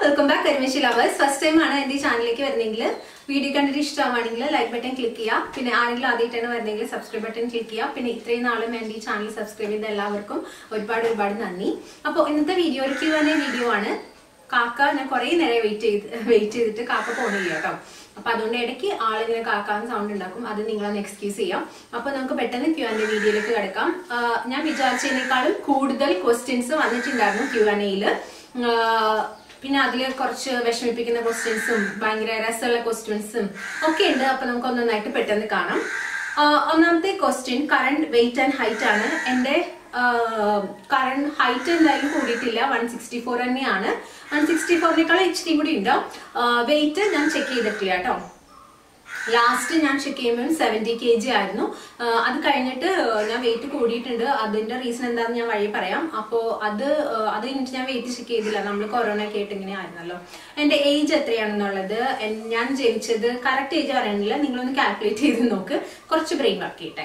welcome back Karimeshi lovers. First time ആണ് എൻ്റെ ചാനലിലേക്ക് വരുന്നെങ്കിൽ വീഡിയോ കണ്ടിട്ട് ഇഷ്ടമാണെങ്കിൽ ലൈക്ക് ബട്ടൺ ക്ലിക്ക് ചെയ്യുക. പിന്നെ ആരെങ്കിലും ആദ്യമായിട്ടാണ് വരുന്നെങ്കിൽ സബ്സ്ക്രൈബ് ബട്ടൺ ക്ലിക്ക് ചെയ്യുക. പിന്നെ ഇത്രയും നാളും എൻ്റെ ഈ ചാനൽ സബ്സ്ക്രൈബ് ചെയ്ത എല്ലാവർക്കും ഒരുപാട് നന്ദി. അപ്പോൾ ഇന്നത്തെ വീഡിയോ ഒരു Q&A വീഡിയോ ആണ്. കാക്ക ഞാൻ കുറേ നേരം വെയിറ്റ് ചെയ്തിട്ട് കാക്ക പോണില്ല കേട്ടോ. അപ്പൊ അതുകൊണ്ട് ഇടയ്ക്ക് ആളിങ്ങനെ കാക്കാന്ന് സൗണ്ട് ഉണ്ടാക്കും. അത് നിങ്ങളൊന്ന് എക്സ്ക്യൂസ് ചെയ്യാം. അപ്പൊ നമുക്ക് പെട്ടെന്ന് Q&A വീഡിയോയിലേക്ക് കിടക്കാം. ഞാൻ വിചാരിച്ചതിനേക്കാളും കൂടുതൽ ക്വസ്റ്റ്യൻസ് വന്നിട്ടുണ്ടായിരുന്നു Q&Aയിൽ. പിന്നെ അതിൽ കുറച്ച് വിഷമിപ്പിക്കുന്ന ക്വസ്റ്റ്യൻസും ഭയങ്കര രസമുള്ള ക്വസ്റ്റ്യൻസും ഒക്കെ ഉണ്ട്. അപ്പൊ നമുക്ക് ഒന്നൊന്നായിട്ട് പെട്ടെന്ന് കാണാം. ഒന്നാമത്തെ question current weight and height ആണ്. എൻ്റെ കറണ്ട് ഹൈറ്റ് എന്തായാലും കൂടിയിട്ടില്ല, 164 തന്നെയാണ്. 164നേക്കാളും ഇച്ചിരി കൂടി ഉണ്ട്. വെയിറ്റ് ഞാൻ ചെക്ക് ചെയ്തിട്ടില്ല കേട്ടോ. ലാസ്റ്റ് ഞാൻ ചെക്ക് ചെയ്യുമ്പോൾ 70 kg ആയിരുന്നു. അത് കഴിഞ്ഞിട്ട് ഞാൻ വെയിറ്റ് കൂടിയിട്ടുണ്ട്. അതിന്റെ റീസൺ എന്താണെന്ന് ഞാൻ വഴി പറയാം. അപ്പോൾ അത് കഴിഞ്ഞിട്ട് ഞാൻ വെയിറ്റ് ചെക്ക് ചെയ്തില്ല. നമ്മൾ കൊറോണ ഒക്കെ ആയിട്ട് ഇങ്ങനെ ആയിരുന്നല്ലോ. എൻ്റെ ഏജ് എത്രയാണെന്നുള്ളത് ഞാൻ ജനിച്ചത് കറക്റ്റ് ഏജ് പറയണില്ല, നിങ്ങളൊന്ന് കാൽക്കുലേറ്റ് ചെയ്ത് നോക്ക്, കുറച്ച് ബ്രെയിൻ വർക്ക് ചെയ്യട്ടെ.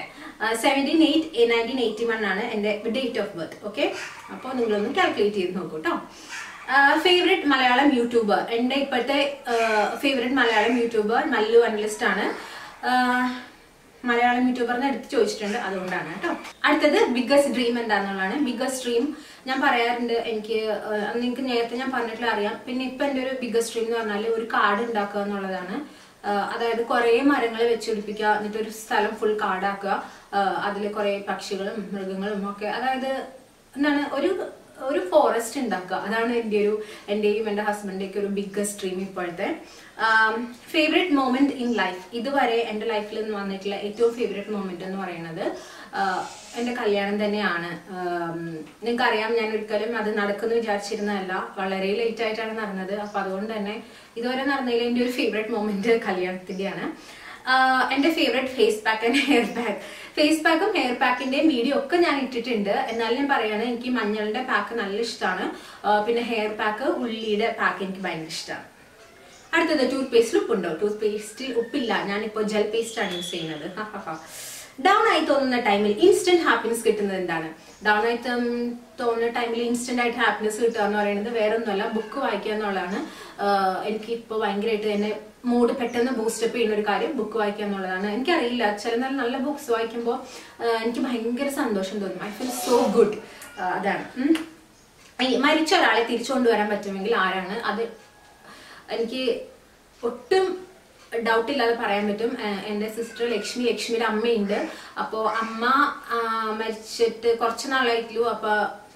1981 ആണ് എൻ്റെ ഡേറ്റ് ഓഫ് ബർത്ത്. ഓക്കെ, അപ്പോൾ നിങ്ങളൊന്ന് കാൽക്കുലേറ്റ് ചെയ്ത് നോക്കൂ കേട്ടോ. ഫേവറേറ്റ് മലയാളം യൂട്യൂബർ, എൻ്റെ ഇപ്പോഴത്തെ favourite Malayalam youtuber Mallu analyst ആണ്. മലയാളം യൂട്യൂബറിനെ എടുത്ത് ചോദിച്ചിട്ടുണ്ട്, അതുകൊണ്ടാണ് കേട്ടോ. അടുത്തത് ബിഗ്ഗസ്റ്റ് ഡ്രീം എന്താണെന്നുള്ളതാണ്. ബിഗ്ഗസ്റ്റ് ഡ്രീം ഞാൻ പറയാറുണ്ട്, നിങ്ങൾക്ക് നേരത്തെ ഞാൻ പറഞ്ഞിട്ടുള്ള അറിയാം. പിന്നെ ഇപ്പൊ എൻ്റെ ഒരു ബിഗ്ഗസ്റ്റ് ഡ്രീം എന്ന് പറഞ്ഞാൽ ഒരു കാട് ഉണ്ടാക്കുക എന്നുള്ളതാണ്. അതായത് കുറെ മരങ്ങൾ വെച്ചുപിടിപ്പിക്കുക, എന്നിട്ട് ഒരു സ്ഥലം ഫുൾ കാടാക്കുക, അതിൽ കുറെ പക്ഷികളും മൃഗങ്ങളും ഒക്കെ, അതായത് എന്താണ് ഒരു ഫോറസ്റ്റ് ഉണ്ടാക്കുക. അതാണ് എൻ്റെയും എൻ്റെ ഹസ്ബൻഡിൻ്റെയൊക്കെ ഒരു ബിഗ്ഗസ്റ്റ് ഡ്രീം ഇപ്പോഴത്തെ. ഫേവറേറ്റ് മൊമെന്റ് ഇൻ ലൈഫ്, ഇതുവരെ എൻ്റെ ലൈഫിൽ നിന്ന് വന്നിട്ടുള്ള ഏറ്റവും ഫേവറേറ്റ് മൊമെന്റ് എന്ന് പറയുന്നത് എൻ്റെ കല്യാണം തന്നെയാണ്. നിങ്ങൾക്കറിയാം, ഞാൻ ഒരിക്കലും അത് നടക്കുമെന്ന് വിചാരിച്ചിരുന്നതല്ല, വളരെ ലേറ്റ് ആയിട്ടാണ് നടന്നത്. അപ്പൊ അതുകൊണ്ട് തന്നെ ഇതുവരെ നടന്നതിൽ എൻ്റെ ഒരു ഫേവറേറ്റ് മൊമെന്റ് കല്യാണത്തിൻ്റെയാണ്. എൻ്റെ favourite face pack and hair pack. Face പാക്കും ഹെയർ പാക്കിന്റെയും വീഡിയോ ഒക്കെ ഞാൻ ഇട്ടിട്ടുണ്ട്. എന്നാലും ഞാൻ പറയാണ്, എനിക്ക് മഞ്ഞളുടെ പാക്ക് നല്ല ഇഷ്ടമാണ്. പിന്നെ ഹെയർ പാക്ക്, ഉള്ളിയുടെ പാക്ക് എനിക്ക് ഭയങ്കര ഇഷ്ടമാണ്. അടുത്തത് ടൂത്ത് പേസ്റ്റിൽ ഉപ്പുണ്ടോ? ടൂത്ത് പേസ്റ്റിൽ ഉപ്പില്ല, ഞാനിപ്പോൾ ജെൽ പേസ്റ്റ് ആണ് യൂസ് ചെയ്യുന്നത്. ഡൗൺ ആയി തോന്നുന്ന ടൈമിൽ ഇൻസ്റ്റന്റ് ഹാപ്പിനെസ് കിട്ടുന്നത് എന്താണ്? ഡൗൺ ആയി തോന്നുന്ന ടൈമിൽ ഇൻസ്റ്റന്റ് ആയിട്ട് ഹാപ്പിനെസ് കിട്ടുക എന്ന് പറയുന്നത് വേറെ ഒന്നുമല്ല, ബുക്ക് വായിക്കുക എന്നുള്ളതാണ്. എനിക്ക് ഇപ്പോൾ ഭയങ്കരമായിട്ട് എന്നെ മൂഡ് പെട്ടെന്ന് ബൂസ്റ്റപ്പ് ചെയ്യുന്ന ഒരു കാര്യം ബുക്ക് വായിക്കുക എന്നുള്ളതാണ്. എനിക്കറിയില്ല, ചില നല്ല ബുക്സ് വായിക്കുമ്പോൾ എനിക്ക് ഭയങ്കര സന്തോഷം തോന്നും. I feel so good. അതാണ്. മരിച്ച ഒരാളെ തിരിച്ചു കൊണ്ടുവരാൻ പറ്റുമെങ്കിൽ ആരാണ് അത്? എനിക്ക് ഒട്ടും ഡൗട്ട് ഇല്ലാതെ പറയാൻ പറ്റും. എൻ്റെ സിസ്റ്റർ ലക്ഷ്മിയുടെ അമ്മയുണ്ട്. അപ്പോൾ അമ്മ മരിച്ചിട്ട് കുറച്ച് നാളായിട്ടുള്ളൂ. അപ്പൊ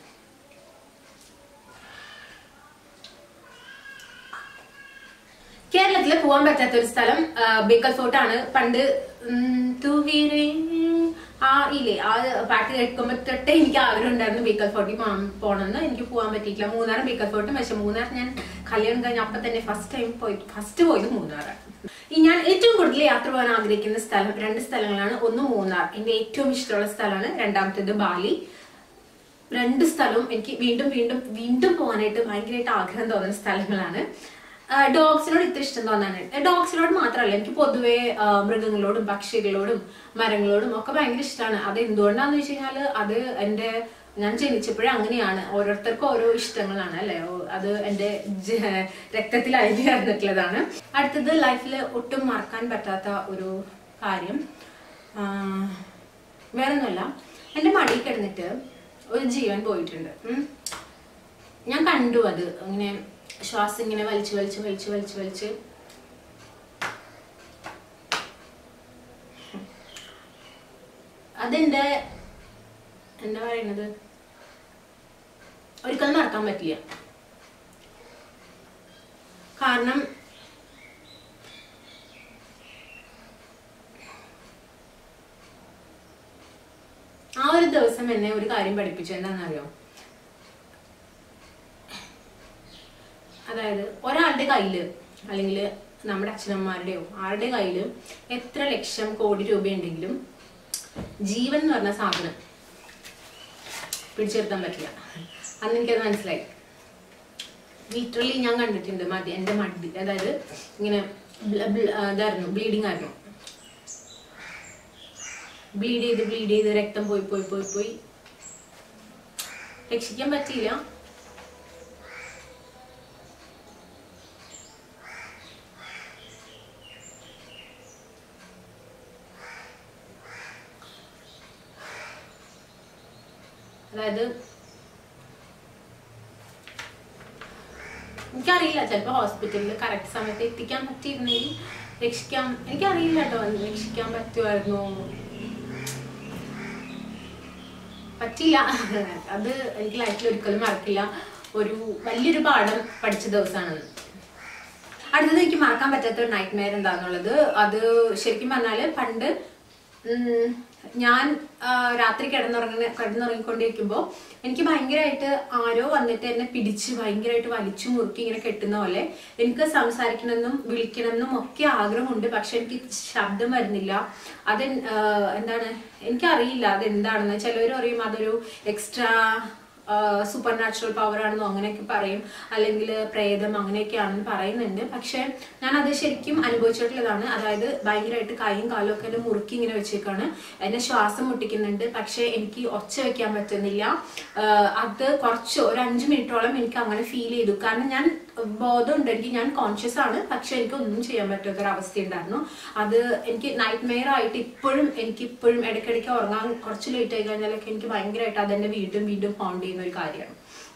കേരളത്തില് പോകാൻ പറ്റാത്ത ഒരു സ്ഥലം ബേക്കൽ ഫോർട്ട് ആണ്. പണ്ട് ഇല്ലേ ആ പാട്ട് കേൾക്കുമ്പോ തൊട്ടേ എനിക്ക് ആഗ്രഹം ഉണ്ടായിരുന്നു ബേക്കൽ ഫോർട്ടിൽ പോകണമെന്ന്. എനിക്ക് പോകാൻ പറ്റിയിട്ടില്ല. മൂന്നാറും ബേക്കൽ ഫോർട്ടും. പക്ഷെ മൂന്നാർ ഞാൻ കല്യാണം കഴിഞ്ഞ അപ്പൊ തന്നെ ഫസ്റ്റ് പോയത് മൂന്നാറാണ്. ഞാൻ ഏറ്റവും കൂടുതൽ യാത്ര പോകാൻ ആഗ്രഹിക്കുന്ന സ്ഥലം 2 സ്ഥലങ്ങളാണ്. ഒന്ന് മൂന്നാർ, എന്റെ ഏറ്റവും ഇഷ്ടമുള്ള സ്ഥലമാണ്. രണ്ടാമത്തേത് ബാലി. 2 സ്ഥലവും എനിക്ക് വീണ്ടും പോകാനായിട്ട് ഭയങ്കരമായിട്ട് ആഗ്രഹം തോന്നുന്ന സ്ഥലങ്ങളാണ്. ഡോഗ്സിനോട് ഇത്ര ഇഷ്ടം തോന്നാനായിട്ട്, ഡോഗ്സിനോട് മാത്രമല്ല, എനിക്ക് പൊതുവെ മൃഗങ്ങളോടും പക്ഷികളോടും മരങ്ങളോടും ഒക്കെ ഭയങ്കര ഇഷ്ടമാണ്. അത് എന്തുകൊണ്ടാന്ന് വെച്ച് കഴിഞ്ഞാല് ഞാൻ ജനിച്ചപ്പോഴേ അങ്ങനെയാണ്. ഓരോരുത്തർക്കും ഓരോ ഇഷ്ടങ്ങളാണ് അല്ലെ, അത് എൻ്റെ രക്തത്തിൽ അഴിഞ്ഞു ചേർന്നിട്ടുള്ളതാണ്. അടുത്തത് ലൈഫിൽ ഒട്ടും മറക്കാൻ പറ്റാത്ത ഒരു കാര്യം വേറൊന്നുമല്ല, എൻ്റെ മടിയിൽ കിടന്നിട്ട് ഒരു ജീവൻ പോയിട്ടുണ്ട്. ഞാൻ കണ്ടു അത് ഇങ്ങനെ ശ്വാസം ഇങ്ങനെ വലിച്ച് അതെന്റെ എന്താ പറയുന്നത്, ഒരിക്കലും മറക്കാൻ പറ്റില്ല. കാരണം ആ ഒരു ദിവസം എന്നെ ഒരു കാര്യം പഠിപ്പിച്ചു. എന്താണെന്നറിയോ? അതായത് ഒരാളുടെ കയ്യില്, അല്ലെങ്കിൽ നമ്മുടെ അച്ഛനമ്മമാരുടെയോ ആരുടെ കയ്യില് എത്ര ലക്ഷം കോടി രൂപയുണ്ടെങ്കിലും ജീവൻ എന്ന് പറഞ്ഞ സാധനം പിടിച്ചെടുക്കാൻ പറ്റില്ല. അന്ന് എനിക്കത് മനസ്സിലായി. ലിറ്ററലി ഞാൻ കണ്ടിട്ടുണ്ട് എൻ്റെ മടി, അതായത് ഇങ്ങനെ ഇതായിരുന്നു, ബ്ലീഡിങ് ആയിരുന്നു. ബ്ലീഡ് ചെയ്ത് രക്തം പോയി രക്ഷിക്കാൻ പറ്റിയില്ല. അതായത് എനിക്കറിയില്ല, ചിലപ്പോൾ ഹോസ്പിറ്റലിൽ കറക്റ്റ് സമയത്ത് എത്തിക്കാൻ പറ്റിയിരുന്നെങ്കിൽ രക്ഷിക്കാം. എനിക്കറിയില്ല കേട്ടോ, രക്ഷിക്കാൻ പറ്റുമായിരുന്നു, പറ്റില്ല. അത് എനിക്ക് ലൈഫിൽ ഒരിക്കലും മറക്കില്ല. ഒരു വലിയൊരു പാഠം പഠിച്ച ദിവസമാണ്. അടുത്തത് എനിക്ക് മറക്കാൻ പറ്റാത്ത ഒരു നൈറ്റ് മെയർ എന്താന്നുള്ളത്, അത് ശരിക്കും പറഞ്ഞാല് പണ്ട് ഞാൻ രാത്രി കിടന്നുറങ്ങിക്കൊണ്ടിരിക്കുമ്പോൾ എനിക്ക് ഭയങ്കരമായിട്ട് ആരോ വന്നിട്ട് എന്നെ പിടിച്ച് ഭയങ്കരമായിട്ട് വലിച്ചു മുറുക്കി ഇങ്ങനെ കെട്ടുന്ന പോലെ. എനിക്ക് സംസാരിക്കണമെന്നും വിളിക്കണമെന്നും ഒക്കെ ആഗ്രഹമുണ്ട്, പക്ഷെ എനിക്ക് ശബ്ദം വരുന്നില്ല. അത് എന്താണ് എനിക്കറിയില്ല അതെന്താണെന്ന്. ചിലവർ പറയും അതൊരു എക്സ്ട്രാ സൂപ്പർ നാച്ചുറൽ പവർ ആണെന്നോ അങ്ങനെയൊക്കെ പറയും, അല്ലെങ്കിൽ പ്രേതം അങ്ങനെയൊക്കെയാണെന്ന് പറയുന്നുണ്ട്. പക്ഷെ ഞാൻ അത് ശരിക്കും അനുഭവിച്ചിട്ടുള്ളതാണ്. അതായത് ഭയങ്കരമായിട്ട് കൈയും കാലും ഒക്കെ എന്നെ മുറുക്കി ഇങ്ങനെ വെച്ചേക്കാണ്, എന്നെ ശ്വാസം മുട്ടിക്കുന്നുണ്ട്, പക്ഷെ എനിക്ക് ഒച്ച വെക്കാൻ പറ്റുന്നില്ല. അത് ഒരു 5 മിനിറ്റോളം എനിക്ക് അങ്ങനെ ഫീൽ ചെയ്തു. കാരണം ഞാൻ ബോധമുണ്ട്, ഞാൻ കോൺഷ്യസ് ആണ്, പക്ഷെ എനിക്ക് ഒന്നും ചെയ്യാൻ പറ്റാത്തൊരവസ്ഥ ഉണ്ടായിരുന്നു. അത് എനിക്ക് നൈറ്റ് മെയർ ആയിട്ട് എനിക്കിപ്പോഴും ഇടയ്ക്കിടയ്ക്ക് ഉറങ്ങാൻ കുറച്ച് ലേറ്റ് ആയി കഴിഞ്ഞാലൊക്കെ എനിക്ക് ഭയങ്കരമായിട്ട് അതെന്നെ വീണ്ടും വീണ്ടും ഹോണ്ട് ചെയ്യുന്ന ഒരു കാര്യമാണ്.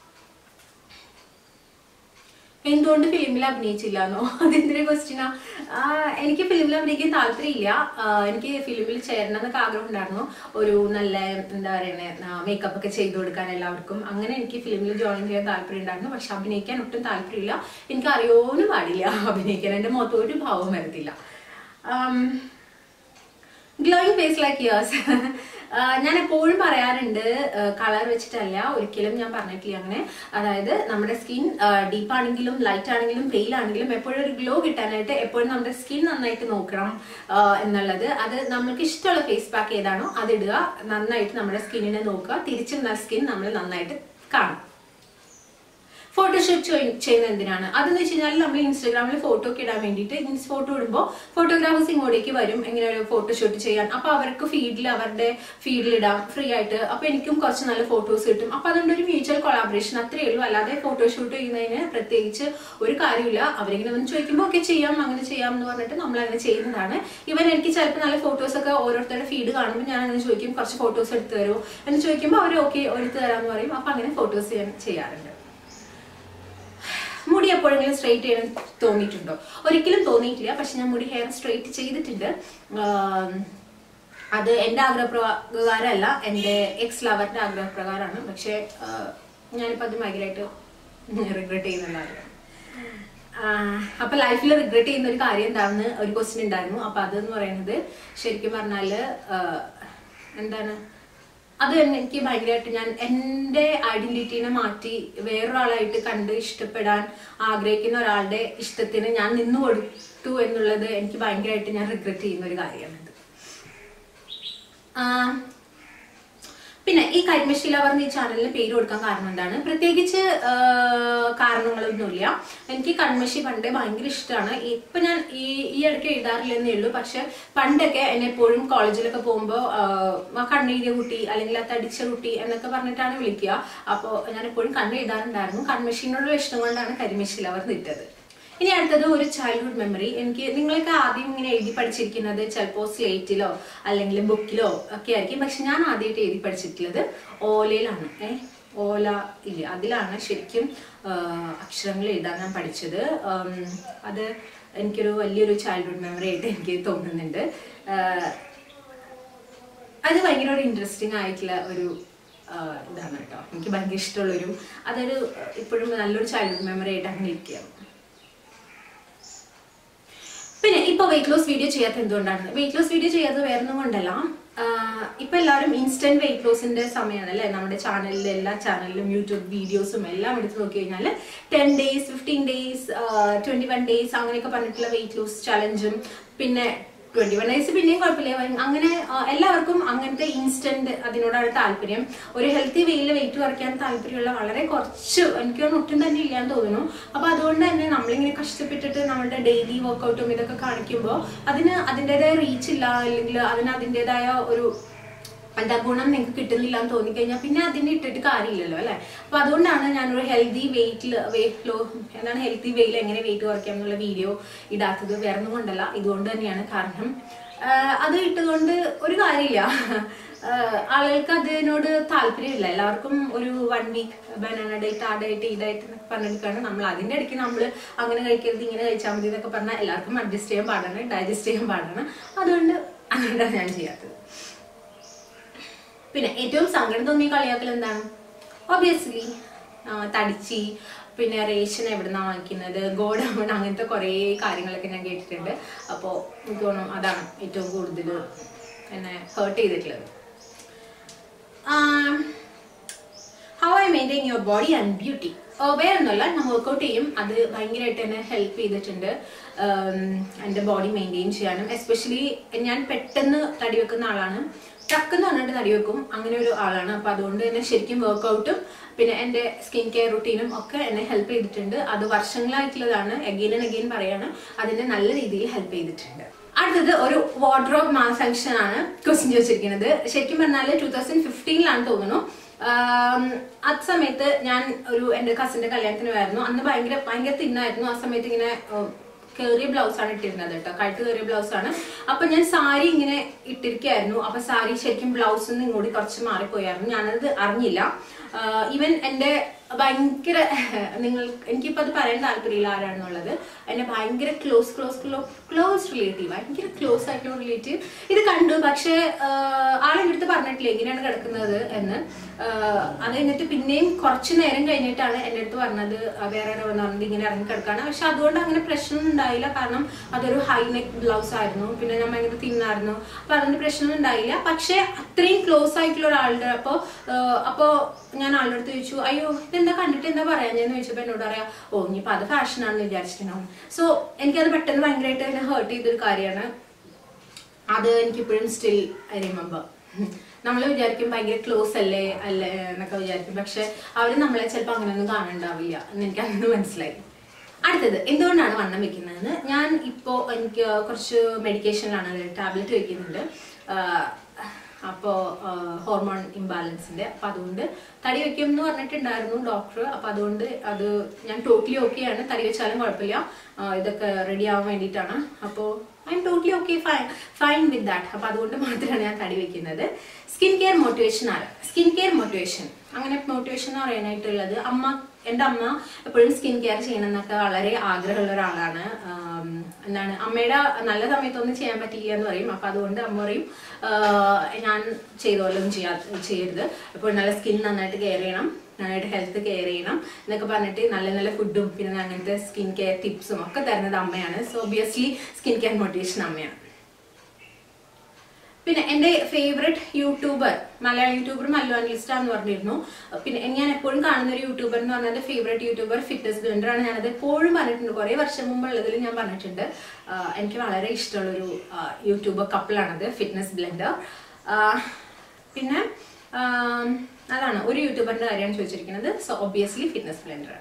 എന്തുകൊണ്ട് ഫിലിമിൽ അഭിനയിച്ചില്ല എന്നോ, അതെന്തൊരു ക്വസ്റ്റ്യനാ. എനിക്ക് ഫിലിമിൽ അഭിനയിക്കാൻ താല്പര്യമില്ല. എനിക്ക് ഫിലിമിൽ ചേരണം എന്നൊക്കെ ആഗ്രഹം ഉണ്ടായിരുന്നു. ഒരു നല്ല എന്താ പറയുന്നത് മേക്കപ്പ് ഒക്കെ ചെയ്തു കൊടുക്കാൻ എല്ലാവർക്കും. അങ്ങനെ എനിക്ക് ഫിലിമിൽ ജോയിൻ ചെയ്യാൻ താല്പര്യം ഉണ്ടായിരുന്നു. പക്ഷെ അഭിനയിക്കാൻ ഒട്ടും താല്പര്യമില്ല. എനിക്ക് അറിയോന്നും പാടില്ല അഭിനയിക്കാൻ. എൻ്റെ മുഖത്ത് ഒരു ഭാവം വരത്തില്ല. Glowing face like years. ഞാൻ എപ്പോഴും പറയാറുണ്ട്, കളർ വെച്ചിട്ടല്ല, ഒരിക്കലും ഞാൻ പറഞ്ഞിട്ടില്ല അങ്ങനെ. അതായത് നമ്മുടെ സ്കിൻ ഡീപ്പ് ആണെങ്കിലും ലൈറ്റ് ആണെങ്കിലും പെയിൽ ആണെങ്കിലും എപ്പോഴും ഒരു ഗ്ലോ കിട്ടാനായിട്ട് എപ്പോഴും നമ്മുടെ സ്കിൻ നന്നായിട്ട് നോക്കണം എന്നുള്ളത്. അത് നമുക്ക് ഇഷ്ടമുള്ള ഫേസ് പാക്ക് ഏതാണോ അതിടുക, നന്നായിട്ട് നമ്മുടെ സ്കിന്നിനെ നോക്കുക, തിരിച്ചുള്ള സ്കിൻ നമ്മൾ നന്നായിട്ട് കാണും. ഫോട്ടോഷൂട്ട് ചെയ്യുന്നത് എന്തിനാണ് അതെന്ന് വെച്ച് കഴിഞ്ഞാൽ നമ്മൾ ഇൻസ്റ്റാഗ്രാമിൽ ഫോട്ടോ ഒക്കെ ഇടാൻ വേണ്ടിയിട്ട് ഫോട്ടോ ഇടുമ്പോൾ ഫോട്ടോഗ്രാഫേഴ്സ് ഇങ്ങോട്ടേക്ക് വരും ഇങ്ങനെ ഒരു ഫോട്ടോഷൂട്ട് ചെയ്യാൻ. അപ്പൊ അവർക്ക് അവരുടെ ഫീഡിൽ ഇടാം ഫ്രീ ആയിട്ട്. അപ്പൊ എനിക്കും കുറച്ച് നല്ല ഫോട്ടോസ് കിട്ടും. അപ്പൊ അതുകൊണ്ട് ഒരു മ്യൂച്വൽ കൊളാബറേഷൻ അത്രയേ ഉള്ളൂ. അല്ലാതെ ഫോട്ടോഷൂട്ട് ചെയ്യുന്നതിന് പ്രത്യേകിച്ച് ഒരു കാര്യമില്ല. അവരിങ്ങനെ വന്ന് ചോദിക്കുമ്പോൾ ഒക്കെ ചെയ്യാം, അങ്ങനെ ചെയ്യാം എന്ന് പറഞ്ഞിട്ട് നമ്മൾ അങ്ങനെ ചെയ്യുന്നതാണ്. എനിക്ക് ചിലപ്പോൾ നല്ല ഫോട്ടോസ് ഒക്കെ ഓരോരുത്തരുടെ ഫീഡ് കാണുമ്പോൾ ഞാൻ അങ്ങനെ ചോദിക്കും, കുറച്ച് ഫോട്ടോസ് എടുത്തു തരുമോ എന്ന് ചോദിക്കുമ്പോൾ അവർ ഓക്കെ എടുത്തു തരാമെന്ന് പറയും. അപ്പൊ അങ്ങനെ ഫോട്ടോസ് ചെയ്യാറുണ്ട്. മുടി എപ്പോഴെങ്കിലും സ്ട്രെയിറ്റ് ചെയ്യാൻ തോന്നിയിട്ടുണ്ടോ? ഒരിക്കലും തോന്നിയിട്ടില്ല. പക്ഷെ ഞാൻ മുടി ഹെയർ സ്ട്രെയിറ്റ് ചെയ്തിട്ടുണ്ട്. അത് എൻ്റെ ആഗ്രഹപ്രകാരമല്ല, എൻ്റെ എക്സ് ലവറിന്റെ ആഗ്രഹപ്രകാരമാണ്. പക്ഷെ ഞാനിപ്പോൾ അത് ഭയങ്കരമായിട്ട് റിഗ്രറ്റ് ചെയ്യുന്നുണ്ടായിരുന്നു. അപ്പൊ ലൈഫിൽ റിഗ്രറ്റ് ചെയ്യുന്ന ഒരു കാര്യം എന്താണെന്ന് ഒരു ക്വസ്റ്റ്യൻ ഉണ്ടായിരുന്നു. അപ്പൊ അതെന്ന് പറയുന്നത് ശരിക്കും പറഞ്ഞാല് എന്താണ്, അത് എനിക്ക് ഭയങ്കരമായിട്ട് ഞാൻ എൻ്റെ ഐഡന്റിറ്റീനെ മാറ്റി വേറൊരാളായിട്ട് കണ്ട് ഇഷ്ടപ്പെടാൻ ആഗ്രഹിക്കുന്ന ഒരാളുടെ ഇഷ്ടത്തിന് ഞാൻ നിന്നു കൊടുത്തു എന്നുള്ളത് എനിക്ക് ഭയങ്കരമായിട്ട് ഞാൻ റിഗ്രറ്റ് ചെയ്യുന്ന ഒരു കാര്യമാണ്. പിന്നെ ഈ കരിമഷി ലവർ ഈ ചാനലിന് പേര് കൊടുക്കാൻ കാരണം എന്താണ്? പ്രത്യേകിച്ച് കാരണങ്ങളൊന്നുമില്ല. എനിക്ക് കൺമഷി പണ്ടേ ഭയങ്കര ഇഷ്ടമാണ്. ഇപ്പൊ ഞാൻ ഈ ഇടയ്ക്ക് എഴുതാറില്ലെന്നേ ഉള്ളൂ. പക്ഷെ പണ്ടൊക്കെ എന്നെ എപ്പോഴും കോളേജിലൊക്കെ പോകുമ്പോൾ കണ്ണെഴുതിയ കുട്ടി അല്ലെങ്കിൽ ആ തടിച്ച കുട്ടി എന്നൊക്കെ പറഞ്ഞിട്ടാണ് വിളിക്കുക. അപ്പോൾ ഞാൻ എപ്പോഴും കണ്ണെഴുതാറുണ്ടായിരുന്നു. കൺമഷിനോടുള്ള ഇഷ്ടം കൊണ്ടാണ് കരിമഷി ലവർ ഇട്ടത്. ഇനി അടുത്തത് ഒരു ചൈൽഡ്ഹുഡ് മെമ്മറി. നിങ്ങളൊക്കെ ആദ്യം ഇങ്ങനെ എഴുതി പഠിച്ചിരിക്കുന്നത് ചിലപ്പോൾ സ്ലേറ്റിലോ അല്ലെങ്കിൽ ബുക്കിലോ ഒക്കെ ആയിരിക്കും. പക്ഷെ ഞാൻ ആദ്യമായിട്ട് എഴുതി പഠിച്ചിട്ടുള്ളത് ഓലയിലാണ്. ഓല ഇല്ല, അതിലാണ് ശരിക്കും അക്ഷരങ്ങൾ എഴുതാൻ ഞാൻ പഠിച്ചത്. അത് എനിക്കൊരു വലിയൊരു ചൈൽഡ്ഹുഡ് മെമ്മറി ആയിട്ട് എനിക്ക് തോന്നുന്നുണ്ട്. അത് ഭയങ്കര ഒരു ഇൻട്രസ്റ്റിംഗ് ആയിട്ടുള്ള ഒരു ഇതാണ് കേട്ടോ. എനിക്ക് ഭയങ്കര ഇഷ്ടമുള്ളൊരു അതൊരു ഇപ്പോഴും നല്ലൊരു ചൈൽഡ്ഹുഡ് മെമ്മറി ആയിട്ട് അങ്ങനെ ഇരിക്കുകയാണ്. പിന്നെ ഇപ്പൊ വെയിറ്റ് ലോസ് വീഡിയോ ചെയ്യാത്ത എന്തുകൊണ്ടാണ്? വെയിറ്റ് ലോസ് വീഡിയോ ചെയ്യാത്തത് വേറൊന്നും കൊണ്ടല്ല. ഇപ്പൊ എല്ലാവരും ഇൻസ്റ്റന്റ് വെയിറ്റ് ലോസിന്റെ സമയമാണ് അല്ലേ? നമ്മുടെ ചാനലിൽ എല്ലാ ചാനലിലും യൂട്യൂബ് വീഡിയോസും എല്ലാം എടുത്ത് നോക്കി കഴിഞ്ഞാൽ 10 days 15 days 21 days അങ്ങനെയൊക്കെ പറഞ്ഞിട്ടുള്ള വെയിറ്റ് ലോസ് ചലഞ്ചും പിന്നെ 21 days പിന്നെയും കുഴപ്പമില്ല. അങ്ങനെ എല്ലാവർക്കും അങ്ങനത്തെ ഇൻസ്റ്റന്റ് അതിനോടാണ് താല്പര്യം. ഒരു ഹെൽത്തി വേയിൽ വെയിറ്റ് കുറയ്ക്കാൻ താല്പര്യമുള്ള വളരെ കുറച്ച്, എനിക്കൊന്നും ഒട്ടും തന്നെ ഇല്ലാന്ന് തോന്നുന്നു. അപ്പൊ അതുകൊണ്ട് തന്നെ നമ്മളിങ്ങനെ കഷ്ടപ്പെട്ടിട്ട് നമ്മുടെ ഡെയിലി വർക്കൗട്ടും ഇതൊക്കെ കാണിക്കുമ്പോൾ അതിന് അതിൻ്റെതായ റീച്ച് ഇല്ല, അല്ലെങ്കിൽ അതിന് അതിൻ്റെതായ ഒരു എന്താ ഗുണം നിങ്ങൾക്ക് കിട്ടുന്നില്ല എന്ന് തോന്നിക്കഴിഞ്ഞാൽ പിന്നെ അതിനെ ഇട്ടിട്ട് കാര്യമില്ലല്ലോ അല്ലെ? അപ്പൊ അതുകൊണ്ടാണ് ഞാനൊരു ഹെൽത്തി ഹെൽത്തി വെയിൽ എങ്ങനെ വെയിറ്റ് കുറയ്ക്കാം എന്നുള്ള വീഡിയോ ഇടാത്തത്. വേറൊന്നും കൊണ്ടല്ല, ഇതുകൊണ്ട് തന്നെയാണ്. കാരണം അത് ഇട്ടുകൊണ്ട് ഒരു കാര്യമില്ല. ആളുകൾക്ക് അതിനോട് താല്പര്യമില്ല. എല്ലാവർക്കും ഒരു 1 വീക്ക് ബനാന ഡയറ്റ്, ആ ഡയറ്റ്, ഈ ഡയറ്റ് എന്നൊക്കെ പറഞ്ഞെടുക്കാണ്. നമ്മൾ അതിൻ്റെ ഇടയ്ക്ക് നമ്മൾ അങ്ങനെ കഴിക്കരുത്, ഇങ്ങനെ കഴിച്ചാൽ മതി എന്നൊക്കെ പറഞ്ഞാൽ എല്ലാവർക്കും അഡ്ജസ്റ്റ് ചെയ്യാൻ പാടാണ്, ഡൈജസ്റ്റ് ചെയ്യാൻ പാടാണ്. അതുകൊണ്ടാണ് ഞാൻ ചെയ്യാത്തത്. പിന്നെ ഏറ്റവും സങ്കടം തോന്നിയ കളിയാക്കൽ എന്താണ്? ഒബ്വിയസ്ലി തടിച്ചി, പിന്നെ റേഷൻ എവിടുന്നാണ് വാങ്ങിക്കുന്നത്, ഗോഡൗൺ, അങ്ങനത്തെ കുറേ കാര്യങ്ങളൊക്കെ ഞാൻ കേട്ടിട്ടുണ്ട്. അപ്പോൾ എനിക്ക് തോന്നുന്നു അതാണ് ഏറ്റവും കൂടുതൽ എന്നെ ഹേർട്ട് ചെയ്തിട്ടുള്ളത്. How I maintain your body and beauty. വേറെ ഒന്നുമല്ല, ഞാൻ വർക്കൗട്ട് ചെയ്യും. അത് ഭയങ്കരമായിട്ട് എന്നെ ഹെൽപ്പ് ചെയ്തിട്ടുണ്ട് എൻ്റെ ബോഡി മെയിൻറ്റെയിൻ ചെയ്യാനും. എസ്പെഷ്യലി ഞാൻ പെട്ടെന്ന് തടി വെക്കുന്ന ആളാണ്. ടക്കെന്ന് പറഞ്ഞിട്ട് തടി വെക്കും, അങ്ങനെ ഒരു ആളാണ്. അപ്പം അതുകൊണ്ട് തന്നെ ശരിക്കും വർക്കൗട്ടും പിന്നെ എൻ്റെ സ്കിൻ കെയർ റുട്ടീനും ഒക്കെ എന്നെ ഹെൽപ്പ് ചെയ്തിട്ടുണ്ട്. അത് വർഷങ്ങളായിട്ടുള്ളതാണ്. അഗെയിൻ ആൻഡ് അഗെയിൻ പറയാണ്, അതിനെ നല്ല രീതിയിൽ ഹെൽപ്പ് ചെയ്തിട്ടുണ്ട്. അടുത്തത് ഒരു വാർഡ്രോബ് മാൽ ഫങ്ഷൻ ആണ് ക്വസ്റ്റ്യൻ ചോദിച്ചിരിക്കുന്നത്. ശരിക്കും പറഞ്ഞാൽ 2015 തോന്നുന്നു. ആ സമയത്ത് ഞാൻ എൻ്റെ കസിന്റെ കല്യാണത്തിന് പോയായിരുന്നു. അന്ന് ഭയങ്കര തിന്നായിരുന്നു. ആ സമയത്ത് ഇങ്ങനെ കയറിയ ബ്ലൗസാണ് ഇട്ടിരുന്നത് കേട്ടോ, കഴുത്ത് കയറിയ ബ്ലൗസാണ്. അപ്പൊ ഞാൻ സാരി ഇങ്ങനെ ഇട്ടിരിക്കുകയായിരുന്നു. അപ്പൊ സാരി ശരിക്കും ബ്ലൗസിൽ നിന്ന് ഇങ്ങോട്ട് കുറച്ച് മാറിപ്പോയായിരുന്നു. ഞാനത് അറിഞ്ഞില്ല. ഈവൻ എൻ്റെ ഭയങ്കര എനിക്കിപ്പോൾ അത് പറയാൻ താല്പര്യമില്ല ആരാണെന്നുള്ളത്. എന്നെ ഭയങ്കര ക്ലോസ് റിലേറ്റീവ്, ഭയങ്കര ക്ലോസ് ആയിട്ടുള്ള റിലേറ്റീവ് ഇത് കണ്ടു. പക്ഷെ ആളെൻ്റെ അടുത്ത് പറഞ്ഞിട്ടില്ല എങ്ങനെയാണ് കിടക്കുന്നത് എന്ന്. അത് കഴിഞ്ഞിട്ട് പിന്നെയും കുറച്ച് നേരം കഴിഞ്ഞിട്ടാണ് എൻ്റെ അടുത്ത് പറഞ്ഞത് വേറെ പറഞ്ഞത് ഇങ്ങനെ ഇറങ്ങി കിടക്കാണ്. പക്ഷെ അതുകൊണ്ട് അങ്ങനെ പ്രശ്നമൊന്നും ഉണ്ടായില്ല. കാരണം അതൊരു ഹൈ നെക്ക് ബ്ലൗസ് ആയിരുന്നു. പിന്നെ ഞാൻ ഭയങ്കര തിന്നായിരുന്നു. അപ്പൊ അതിന്റെ പ്രശ്നമൊന്നും ഉണ്ടായില്ല. പക്ഷെ അത്രയും ക്ലോസ് ആയിട്ടുള്ള ഒരാളുടെ അപ്പോ ഞാൻ ആളുടെ അടുത്ത് ചോദിച്ചു, അയ്യോ ഇതെന്താ കണ്ടിട്ട് എന്താ പറയാ ഞാൻ ചോദിച്ചപ്പോൾ എന്നോട് പറയാം, ഓ ഇനിയിപ്പോൾ അത് ഫാഷനാണെന്ന് വിചാരിച്ചിട്ടുണ്ടാവും. സോ എനിക്കത് പെട്ടെന്ന് ഭയങ്കരമായിട്ട് എന്നെ ഹേർട്ട് ചെയ്തൊരു കാര്യമാണ്. അത് എനിക്കിപ്പോഴും സ്റ്റിൽ ഐ റിമെമ്പർ. നമ്മൾ വിചാരിക്കും ഭയങ്കര ക്ലോസ് അല്ലേ എന്നൊക്കെ വിചാരിക്കും. പക്ഷെ അവർ നമ്മളെ ചിലപ്പോൾ അങ്ങനെയൊന്നും കാണുന്നുണ്ടാവില്ല എന്ന് എനിക്ക് അന്ന് മനസ്സിലായി. അടുത്തത് എന്തുകൊണ്ടാണ് വണ്ണം വെക്കുന്നതെന്ന്. ഞാൻ ഇപ്പോൾ എനിക്ക് കുറച്ച് മെഡിക്കേഷനിലാണ്, ടാബ്ലറ്റ് വെക്കുന്നുണ്ട്. അപ്പോൾ ഹോർമോൺ ഇംബാലൻസിന്റെ. അപ്പം അതുകൊണ്ട് തടി വെക്കും എന്ന് പറഞ്ഞിട്ടുണ്ടായിരുന്നു ഡോക്ടർ. അപ്പം അതുകൊണ്ട് അത് ഞാൻ ടോട്ടലി ഓക്കെയാണ്. തടി വെച്ചാലും കുഴപ്പമില്ല, ഇതൊക്കെ റെഡി ആവാൻ വേണ്ടിയിട്ടാണ്. അപ്പോൾ I'm totally okay, fine with that. അപ്പം അതുകൊണ്ട് മാത്രമാണ് ഞാൻ തടി വെക്കുന്നത്. സ്കിൻ കെയർ മോട്ടിവേഷൻ ആണ്. സ്കിൻ കെയർ മോട്ടിവേഷൻ, അങ്ങനെ മോട്ടിവേഷൻ എന്ന് പറയാനായിട്ടുള്ളത്, എൻ്റെ അമ്മ എപ്പോഴും സ്കിൻ കെയർ ചെയ്യണം എന്നൊക്കെ വളരെ ആഗ്രഹമുള്ള ഒരാളാണ്. എന്താണ് അമ്മയുടെ നല്ല സമയത്തൊന്നും ചെയ്യാൻ പറ്റില്ല എന്ന് പറയും. അപ്പം അതുകൊണ്ട് അമ്മ പറയും ഞാൻ ചെയ്തോലും ചെയ്യരുത്, എപ്പോഴും നല്ല സ്കിൻ നന്നായിട്ട് കെയർ ചെയ്യണം, നന്നായിട്ട് ഹെൽത്ത് കെയർ ചെയ്യണം എന്നൊക്കെ പറഞ്ഞിട്ട് നല്ല ഫുഡും പിന്നെ അങ്ങനത്തെ സ്കിൻ കെയർ ടിപ്സും ഒക്കെ തരുന്നത് അമ്മയാണ്. So obviously skin care motivation അമ്മയാണ്. പിന്നെ എൻ്റെ favourite youtuber, Malayala youtuber Mallu analyst എന്ന് പറഞ്ഞിരുന്നു. പിന്നെ ഞാൻ എപ്പോഴും കാണുന്ന ഒരു യൂട്യൂബർ എന്ന് പറഞ്ഞാൽ ഫേവറേറ്റ് യൂട്യൂബർ ഫിറ്റ്നസ് ബ്ലെൻഡർ ആണ്. ഞാനത് എപ്പോഴും പറഞ്ഞിട്ടുണ്ട്, കുറേ വർഷം മുമ്പുള്ളതിൽ ഞാൻ പറഞ്ഞിട്ടുണ്ട്. എനിക്ക് വളരെ ഇഷ്ടമുള്ളൊരു യൂട്യൂബർ കപ്പിളാണത്, ഫിറ്റ്നസ് ബ്ലെൻഡർ. പിന്നെ അതാണ് ഒരു യൂട്യൂബറിന്റെ കാര്യമാണ് ചോദിച്ചിരിക്കുന്നത്. So obviously fitness blender.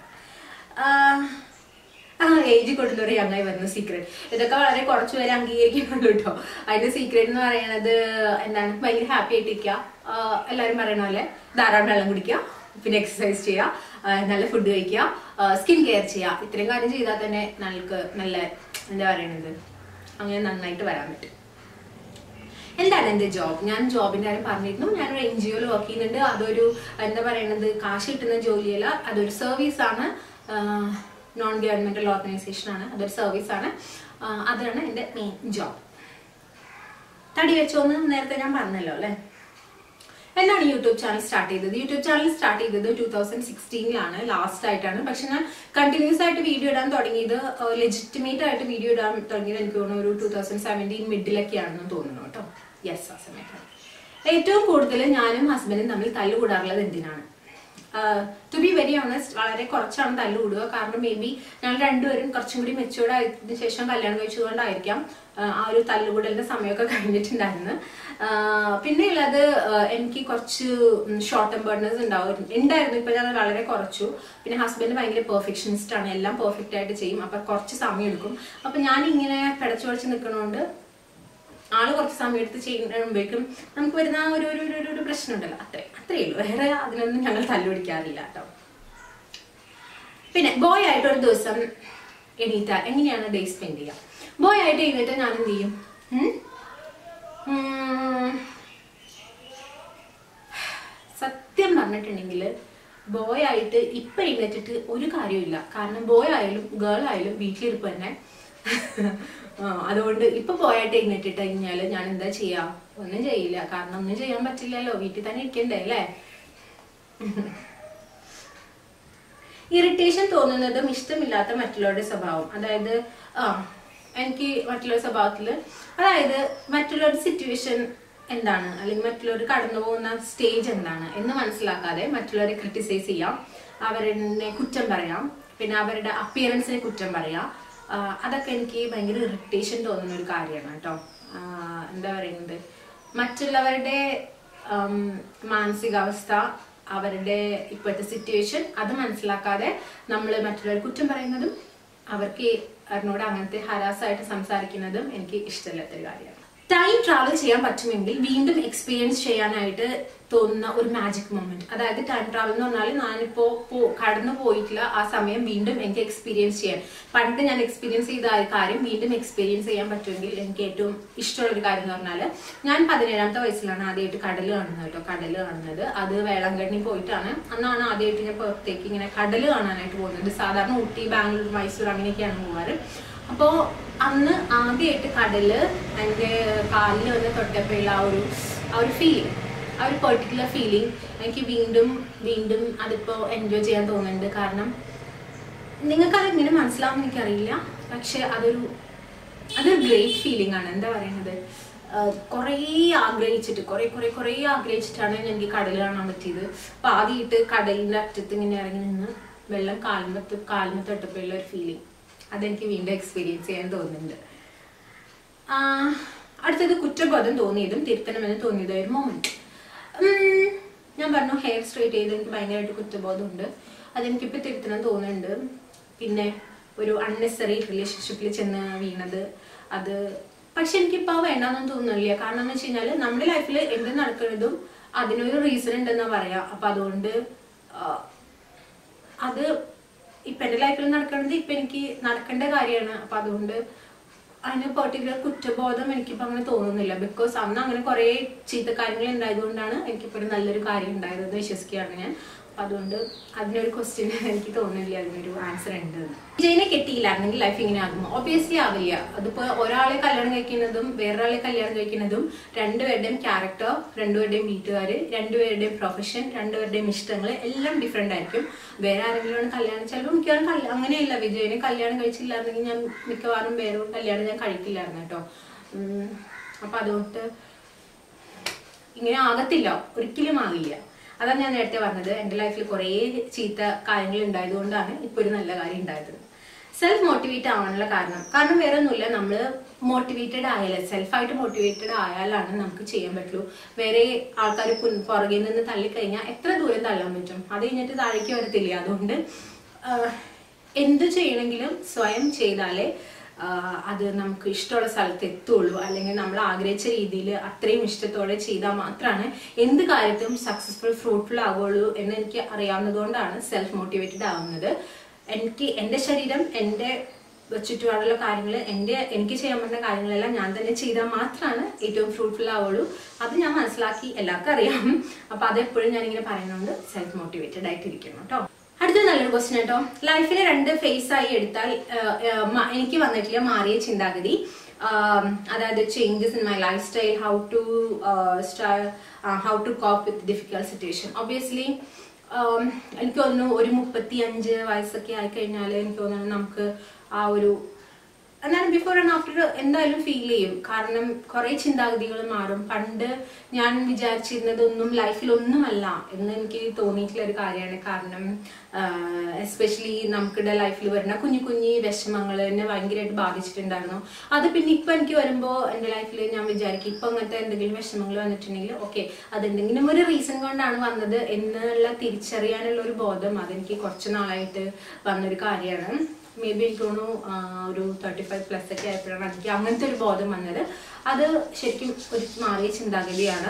Age കൊടുത്തൊരു യങ്ങായി വരുന്ന സീക്രട്ട്, ഇതൊക്കെ വളരെ കുറച്ചു പേര് അംഗീകരിക്കുന്നുള്ളൂ കേട്ടോ. അതിന്റെ സീക്രട്ട് എന്ന് പറയുന്നത് എന്താണ്, ഭയങ്കര ഹാപ്പി ആയിട്ടിരിക്കുക, എല്ലാവരും പറയുന്ന പോലെ ധാരാളം വെള്ളം കുടിക്കുക, പിന്നെ എക്സസൈസ് ചെയ്യുക, നല്ല ഫുഡ് കഴിക്കുക, സ്കിൻ കെയർ ചെയ്യുക. ഇത്രയും കാര്യം ചെയ്താൽ തന്നെ നമുക്ക് നല്ല എന്താ പറയണത്, അങ്ങനെ നന്നായിട്ട് വരാൻ പറ്റും. എന്താണ് എൻ്റെ ജോബ്? ഞാൻ ജോബിൻ്റെ കാര്യം പറഞ്ഞിരുന്നു. ഞാനൊരു NGOയിൽ വർക്ക് ചെയ്യുന്നുണ്ട്. അതൊരു എന്താ പറയണത്, കാശ് കിട്ടുന്ന ജോലിയല്ല, അതൊരു സർവീസാണ്, നോൺ ഗവൺമെന്റൽ ഓർഗനൈസേഷൻ ആണ്, അതൊരു സർവീസാണ്. അതാണ് എൻ്റെ മെയിൻ ജോബ്. തടി വെച്ചോന്ന് നേരത്തെ ഞാൻ പറഞ്ഞല്ലോ അല്ലേ. എന്നാണ് യൂട്യൂബ് ചാനൽ സ്റ്റാർട്ട് ചെയ്തത്? യൂട്യൂബ് ചാനൽ സ്റ്റാർട്ട് ചെയ്തത് 2016 ലാസ്റ്റ് ആയിട്ടാണ്. പക്ഷെ ഞാൻ കണ്ടിന്യൂസ് ആയിട്ട് വീഡിയോ ഇടാൻ തുടങ്ങിയത്, ലെജിറ്റിമേറ്റ് ആയിട്ട് വീഡിയോ ഇടാൻ തുടങ്ങിയത് എനിക്ക് തോന്നുന്നു ഒരു 2017 മിഡിലൊക്കെയാണെന്ന് തോന്നുന്നു കേട്ടോ. യെസ്, ആ സമയത്താണ്. ഏറ്റവും കൂടുതൽ ഞാനും ഹസ്ബൻഡും തമ്മിൽ തല്ലുകൂടാറുള്ളത് എന്തിനാണ്? ടു ബി വെരി ഓണസ്റ്റ്, വളരെ കുറച്ചാണ് തല്ലുകൂടുക. കാരണം മേ ബി ഞങ്ങൾ രണ്ടുപേരും കുറച്ചും കൂടി മെച്യൂർഡ് ആയതിനു ശേഷം കല്യാണം കഴിച്ചതുകൊണ്ടായിരിക്കാം ആ ഒരു തല്ലുകൂടലിന്റെ സമയമൊക്കെ കഴിഞ്ഞിട്ടുണ്ടായിരുന്നു. പിന്നെ ഉള്ളത് എനിക്ക് കുറച്ച് ഷോർട്ട് ടെമ്പേർഡ്നെസ് ഉണ്ടായിരുന്നു. ഇപ്പൊ ഞാൻ വളരെ കുറച്ചു. പിന്നെ ഹസ്ബൻഡ് ഭയങ്കര പെർഫെക്ഷനിസ്റ്റ് ആണ്, എല്ലാം പെർഫെക്റ്റ് ആയിട്ട് ചെയ്യും. അപ്പൊ കുറച്ച് സമയം എടുക്കും. അപ്പൊ ഞാൻ ഇങ്ങനെ പിടച്ചു പിടച്ച് നിൽക്കണോണ്ട് ആള് കുറച്ച് സമയം എടുത്ത് ചെയ്യുമ്പോഴേക്കും നമുക്ക് വരുന്ന ഒരു പ്രശ്നം ഉണ്ടല്ലോ, അത്രേ ഉള്ളൂ. വേറെ അതിനൊന്നും ഞങ്ങൾ തല്ലുപിടിക്കാറില്ല കേട്ടോ. പിന്നെ ബോയ് ആയിട്ട് ഒരു ദിവസം എണീറ്റാൽ എങ്ങനെയാണ് ഡേ സ്പെൻഡ് ചെയ്യുക? ബോയ് ആയിട്ട് എഴുന്നേറ്റ് ഞാൻ എന്ത് ചെയ്യും? സത്യം പറഞ്ഞിട്ടുണ്ടെങ്കിൽ ബോയ് ആയിട്ട് ഇപ്പൊ എഴുന്നേറ്റിട്ട് ഒരു കാര്യമില്ല. കാരണം ബോയ് ആയാലും ഗേൾ ആയാലും വീട്ടിലിരിപ്പ് തന്നെ. അതുകൊണ്ട് ഇപ്പൊ ബോയായിട്ട് എഴുന്നേറ്റിട്ട് കഴിഞ്ഞാല് ഞാൻ എന്താ ചെയ്യാ? ഒന്നും ചെയ്യില്ല. കാരണം ഒന്നും ചെയ്യാൻ പറ്റില്ലല്ലോ, വീട്ടിൽ തന്നെ ഇരിക്കണ്ടേ അല്ലേ. ഇറിറ്റേഷൻ തോന്നുന്നതും ഇഷ്ടമില്ലാത്ത മറ്റുള്ളവരുടെ സ്വഭാവം. അതായത് എനിക്ക് മറ്റുള്ള സ്വഭാവത്തില്, അതായത് മറ്റുള്ളവരുടെ സിറ്റുവേഷൻ എന്താണ്, അല്ലെങ്കിൽ മറ്റുള്ളവർ കടന്നു പോകുന്ന സ്റ്റേജ് എന്താണ് എന്ന് മനസ്സിലാക്കാതെ മറ്റുള്ളവരെ ക്രിട്ടിസൈസ് ചെയ്യാം, അവരെ കുറ്റം പറയാം, പിന്നെ അവരുടെ അപ്പിയറൻസിനെ കുറ്റം പറയാം. അതൊക്കെ എനിക്ക് ഭയങ്കര ഇറിറ്റേഷൻ തോന്നുന്ന ഒരു കാര്യമാണ് കേട്ടോ. എന്താ പറയുന്നത്, മറ്റുള്ളവരുടെ മാനസികാവസ്ഥ, അവരുടെ ഇപ്പോഴത്തെ സിറ്റുവേഷൻ അത് മനസ്സിലാക്കാതെ നമ്മൾ മറ്റുള്ളവർ കുറ്റം പറയുന്നതും അവരോട് അങ്ങനത്തെ ഹരാസായിട്ട് സംസാരിക്കുന്നതും എനിക്ക് ഇഷ്ടമില്ലാത്തൊരു കാര്യമാണ്. ടൈം ട്രാവൽ ചെയ്യാൻ പറ്റുമെങ്കിൽ വീണ്ടും എക്സ്പീരിയൻസ് ചെയ്യാനായിട്ട് തോന്നുന്ന ഒരു മാജിക് മൊമെന്റ്. അതായത് ടൈം ട്രാവൽ എന്ന് പറഞ്ഞാൽ ഞാനിപ്പോ കടന്നു പോയിട്ടുള്ള ആ സമയം വീണ്ടും എനിക്ക് എക്സ്പീരിയൻസ് ചെയ്യാൻ, പണ്ട് ഞാൻ എക്സ്പീരിയൻസ് ചെയ്ത ആ കാര്യം വീണ്ടും എക്സ്പീരിയൻസ് ചെയ്യാൻ പറ്റുമെങ്കിൽ എനിക്ക് ഏറ്റവും ഇഷ്ടമുള്ള ഒരു കാര്യം എന്ന് പറഞ്ഞാൽ, ഞാൻ 17ാമത്തെ വയസ്സിലാണ് ആദ്യമായിട്ട് കടൽ കാണുന്നത് കേട്ടോ. കടൽ കാണുന്നത് അത് വേളാങ്കണ്ണി പോയിട്ടാണ്. അന്നാണ് ആദ്യമായിട്ട് ഞാൻ പുറത്തേക്ക് ഇങ്ങനെ കടൽ കാണാനായിട്ട് പോകുന്നത്. സാധാരണ ഊട്ടി, ബാംഗ്ലൂർ, മൈസൂർ അങ്ങനെയൊക്കെയാണ് പോകാറ്. അപ്പോൾ അന്ന് ആദ്യമായിട്ട് കടല് എൻ്റെ കാലിൽ വന്ന് തൊട്ടപ്പോഴുള്ള ആ ഒരു ഫീലിംഗ്, ആ ഒരു പെർട്ടിക്കുലർ ഫീലിംഗ് എനിക്ക് വീണ്ടും വീണ്ടും അതിപ്പോൾ എൻജോയ് ചെയ്യാൻ തോന്നുന്നുണ്ട്. കാരണം നിങ്ങൾക്കത് എങ്ങനെ മനസ്സിലാവുമെന്ന് എനിക്കറിയില്ല, പക്ഷെ അതൊരു ഗ്രേറ്റ് ഫീലിംഗ് ആണ്. എന്താ പറയുന്നത്, കുറേ ആഗ്രഹിച്ചിട്ടാണ് എനിക്ക് കടൽ കാണാൻ പറ്റിയത്. അപ്പം ആദ്യമായിട്ട് കടലിൻ്റെ അറ്റത്ത് ഇങ്ങനെ ഇറങ്ങി നിന്ന് വെള്ളം കാൽമ തൊട്ടപ്പോഴുള്ള ഒരു ഫീലിംഗ്, അതെനിക്ക് വീണ്ടും എക്സ്പീരിയൻസ് ചെയ്യാൻ തോന്നുന്നുണ്ട്. അടുത്തത് കുറ്റബോധം തോന്നിയതും തിരുത്തണമെന്ന് തോന്നിയതും ഒരു മൊമെന്റ്. ഞാൻ പറഞ്ഞു ഹെയർ സ്ട്രൈറ്റ് ചെയ്ത് എനിക്ക് ഭയങ്കരമായിട്ട് കുറ്റബോധമുണ്ട്. അതെനിക്കിപ്പോൾ തിരുത്തണം തോന്നുന്നുണ്ട്. പിന്നെ ഒരു അൺനെസറി റിലേഷൻഷിപ്പിൽ ചെന്ന് വീണത്, അത് പക്ഷെ എനിക്കിപ്പോൾ വേണ്ടാന്നൊന്നും തോന്നുന്നില്ല. കാരണം എന്ന് വെച്ച് കഴിഞ്ഞാൽ നമ്മുടെ ലൈഫിൽ എന്ത് നടക്കുന്നതും അതിനൊരു റീസൺ ഉണ്ടെന്നാ പറയാ. അപ്പം അതുകൊണ്ട് അത് ഇപ്പം എൻ്റെ ലൈഫിൽ നടക്കുന്നത് ഇപ്പം എനിക്ക് നടക്കേണ്ട കാര്യമാണ്. അപ്പം അതുകൊണ്ട് അതിന് പെർട്ടിക്കുലർ കുറ്റബോധം എനിക്കിപ്പോൾ അങ്ങനെ തോന്നുന്നില്ല. ബിക്കോസ് അന്ന് അങ്ങനെ കുറേ ചീത്ത കാര്യങ്ങൾ ഉണ്ടായതുകൊണ്ടാണ് എനിക്കിപ്പോൾ ഒരു നല്ലൊരു കാര്യം ഉണ്ടായതെന്ന് വിശ്വസിക്കുകയാണ് ഞാൻ. അപ്പം അതുകൊണ്ട് അതിനൊരു ക്വസ്റ്റ്യൻ എനിക്ക് തോന്നുന്നില്ല അതിനൊരു ആൻസർ ഉണ്ട്. വിജയനെ കെട്ടിയില്ലായിരുന്നെങ്കിൽ ലൈഫ് ഇങ്ങനെ ആകുമോ? ഒബ്വിയസ്ലി ആവില്ല. അതിപ്പോൾ ഒരാളെ കല്യാണം കഴിക്കുന്നതും വേറൊരാളെ കല്യാണം കഴിക്കുന്നതും രണ്ടുപേരുടെയും ക്യാരക്ടർ, രണ്ടുപേരുടെയും വീട്ടുകാർ, രണ്ടുപേരുടെയും പ്രൊഫഷൻ, രണ്ടുപേരുടെയും ഇഷ്ടങ്ങൾ എല്ലാം ഡിഫറെൻ്റ് ആയിരിക്കും. വേറെ ആരെങ്കിലും കല്യാണം ചിലപ്പോൾ മിക്കവാറും അങ്ങനെയല്ല, വിജയനെ കല്യാണം കഴിച്ചില്ലായിരുന്നെങ്കിൽ ഞാൻ മിക്കവാറും വേറെ കല്യാണം ഞാൻ കഴിക്കില്ലായിരുന്നു കേട്ടോ. അപ്പം അതുകൊണ്ട് ഇങ്ങനെ ആകത്തില്ല, ഒരിക്കലും ആകില്ല. അതാണ് ഞാൻ നേരത്തെ പറഞ്ഞത്, എൻ്റെ ലൈഫിൽ കുറേ ചീത്ത കാര്യങ്ങൾ ഉണ്ടായതുകൊണ്ടാണ് ഇപ്പോൾ ഒരു നല്ല കാര്യം ഉണ്ടായത്. സെൽഫ് മോട്ടിവേറ്റ് ആവാനുള്ള കാരണം വേറെ ഒന്നുമില്ല. നമ്മൾ മോട്ടിവേറ്റഡ് ആയാലും, സെൽഫായിട്ട് മോട്ടിവേറ്റഡ് ആയാലാണ് നമുക്ക് ചെയ്യാൻ പറ്റുള്ളൂ. വേറെ ആൾക്കാർ പുറകിൽ നിന്ന് തള്ളിക്കഴിഞ്ഞാൽ എത്ര ദൂരം തള്ളാൻ പറ്റും? അത് കഴിഞ്ഞിട്ട് താഴേക്ക് വരത്തില്ല. അതുകൊണ്ട് എന്ത് ചെയ്യണമെങ്കിലും സ്വയം ചെയ്താലേ അത് നമുക്ക് ഇഷ്ടമുള്ള സ്ഥലത്ത് എത്തുള്ളൂ. അല്ലെങ്കിൽ നമ്മൾ ആഗ്രഹിച്ച രീതിയിൽ അത്രയും ഇഷ്ടത്തോടെ ചെയ്താൽ മാത്രമാണ് എന്ത് കാര്യത്തും സക്സസ്ഫുൾ, ഫ്രൂട്ട്ഫുൾ ആകുള്ളൂ എന്ന് എനിക്ക് അറിയാവുന്നതുകൊണ്ടാണ് സെൽഫ് മോട്ടിവേറ്റഡ് ആവുന്നത്. എൻ്റെ ശരീരം, എൻ്റെ ചുറ്റുപാടുള്ള കാര്യങ്ങൾ, എനിക്ക് ചെയ്യാൻ പറ്റുന്ന കാര്യങ്ങളെല്ലാം ഞാൻ തന്നെ ചെയ്താൽ മാത്രമാണ് ഏറ്റവും ഫ്രൂട്ട്ഫുൾ ആവുള്ളൂ. അത് ഞാൻ മനസ്സിലാക്കി, എല്ലാവർക്കും അറിയാം. അപ്പം അതെപ്പോഴും ഞാനിങ്ങനെ പറയുന്നതുകൊണ്ട് സെൽഫ് മോട്ടിവേറ്റഡ് ആയിട്ടിരിക്കണം കേട്ടോ. അടുത്ത നല്ലൊരു ക്വസ്റ്റ്യൻ കേട്ടോ. ലൈഫിലെ 2 ഫേസ് ആയി എടുത്താൽ എനിക്ക് വന്നിട്ടില്ല മാറിയ ചിന്താഗതി, അതായത് changes in my lifestyle, how to cope with difficult situation. Obviously എനിക്ക് തോന്നുന്നു ഒരു 35 വയസ്സൊക്കെ ആയിക്കഴിഞ്ഞാൽ എനിക്ക് തോന്നുന്നു നമുക്ക് ആ ഒരു എന്നാലും ബിഫോർ ആൻഡ് ആഫ്റ്റർ എന്തായാലും ഫീൽ ചെയ്യും. കാരണം കുറേ ചിന്താഗതികൾ മാറും. പണ്ട് ഞാൻ വിചാരിച്ചിരുന്നതൊന്നും ലൈഫിലൊന്നുമല്ല എന്ന് എനിക്ക് തോന്നിയിട്ടുള്ള ഒരു കാര്യമാണ്. കാരണം എസ്പെഷ്യലി നമുക്കിടെ ലൈഫിൽ വരുന്ന കുഞ്ഞു വിഷമങ്ങൾ എന്നെ ഭയങ്കരമായിട്ട് ബാധിച്ചിട്ടുണ്ടായിരുന്നു. അത് പിന്നെ ഇപ്പം എനിക്ക് വരുമ്പോൾ എൻ്റെ ലൈഫിൽ ഞാൻ വിചാരിക്കും ഇപ്പം അങ്ങനത്തെ എന്തെങ്കിലും വിഷമങ്ങൾ വന്നിട്ടുണ്ടെങ്കിൽ ഓക്കെ, അതെന്തെങ്കിലും ഒരു റീസൺ കൊണ്ടാണ് വന്നത് എന്നുള്ള തിരിച്ചറിയാനുള്ള ഒരു ബോധം അതെനിക്ക് കുറച്ച് നാളായിട്ട് വന്നൊരു കാര്യമാണ്. മേ ബി എനിക്ക് തോന്നുന്നു ഒരു 35+ ഒക്കെ ആയപ്പോഴാണ് എനിക്ക് അങ്ങനത്തെ ഒരു ബോധം വന്നത്. അത് ശരിക്കും ഒരു മാറിയ ചിന്താഗതിയാണ്.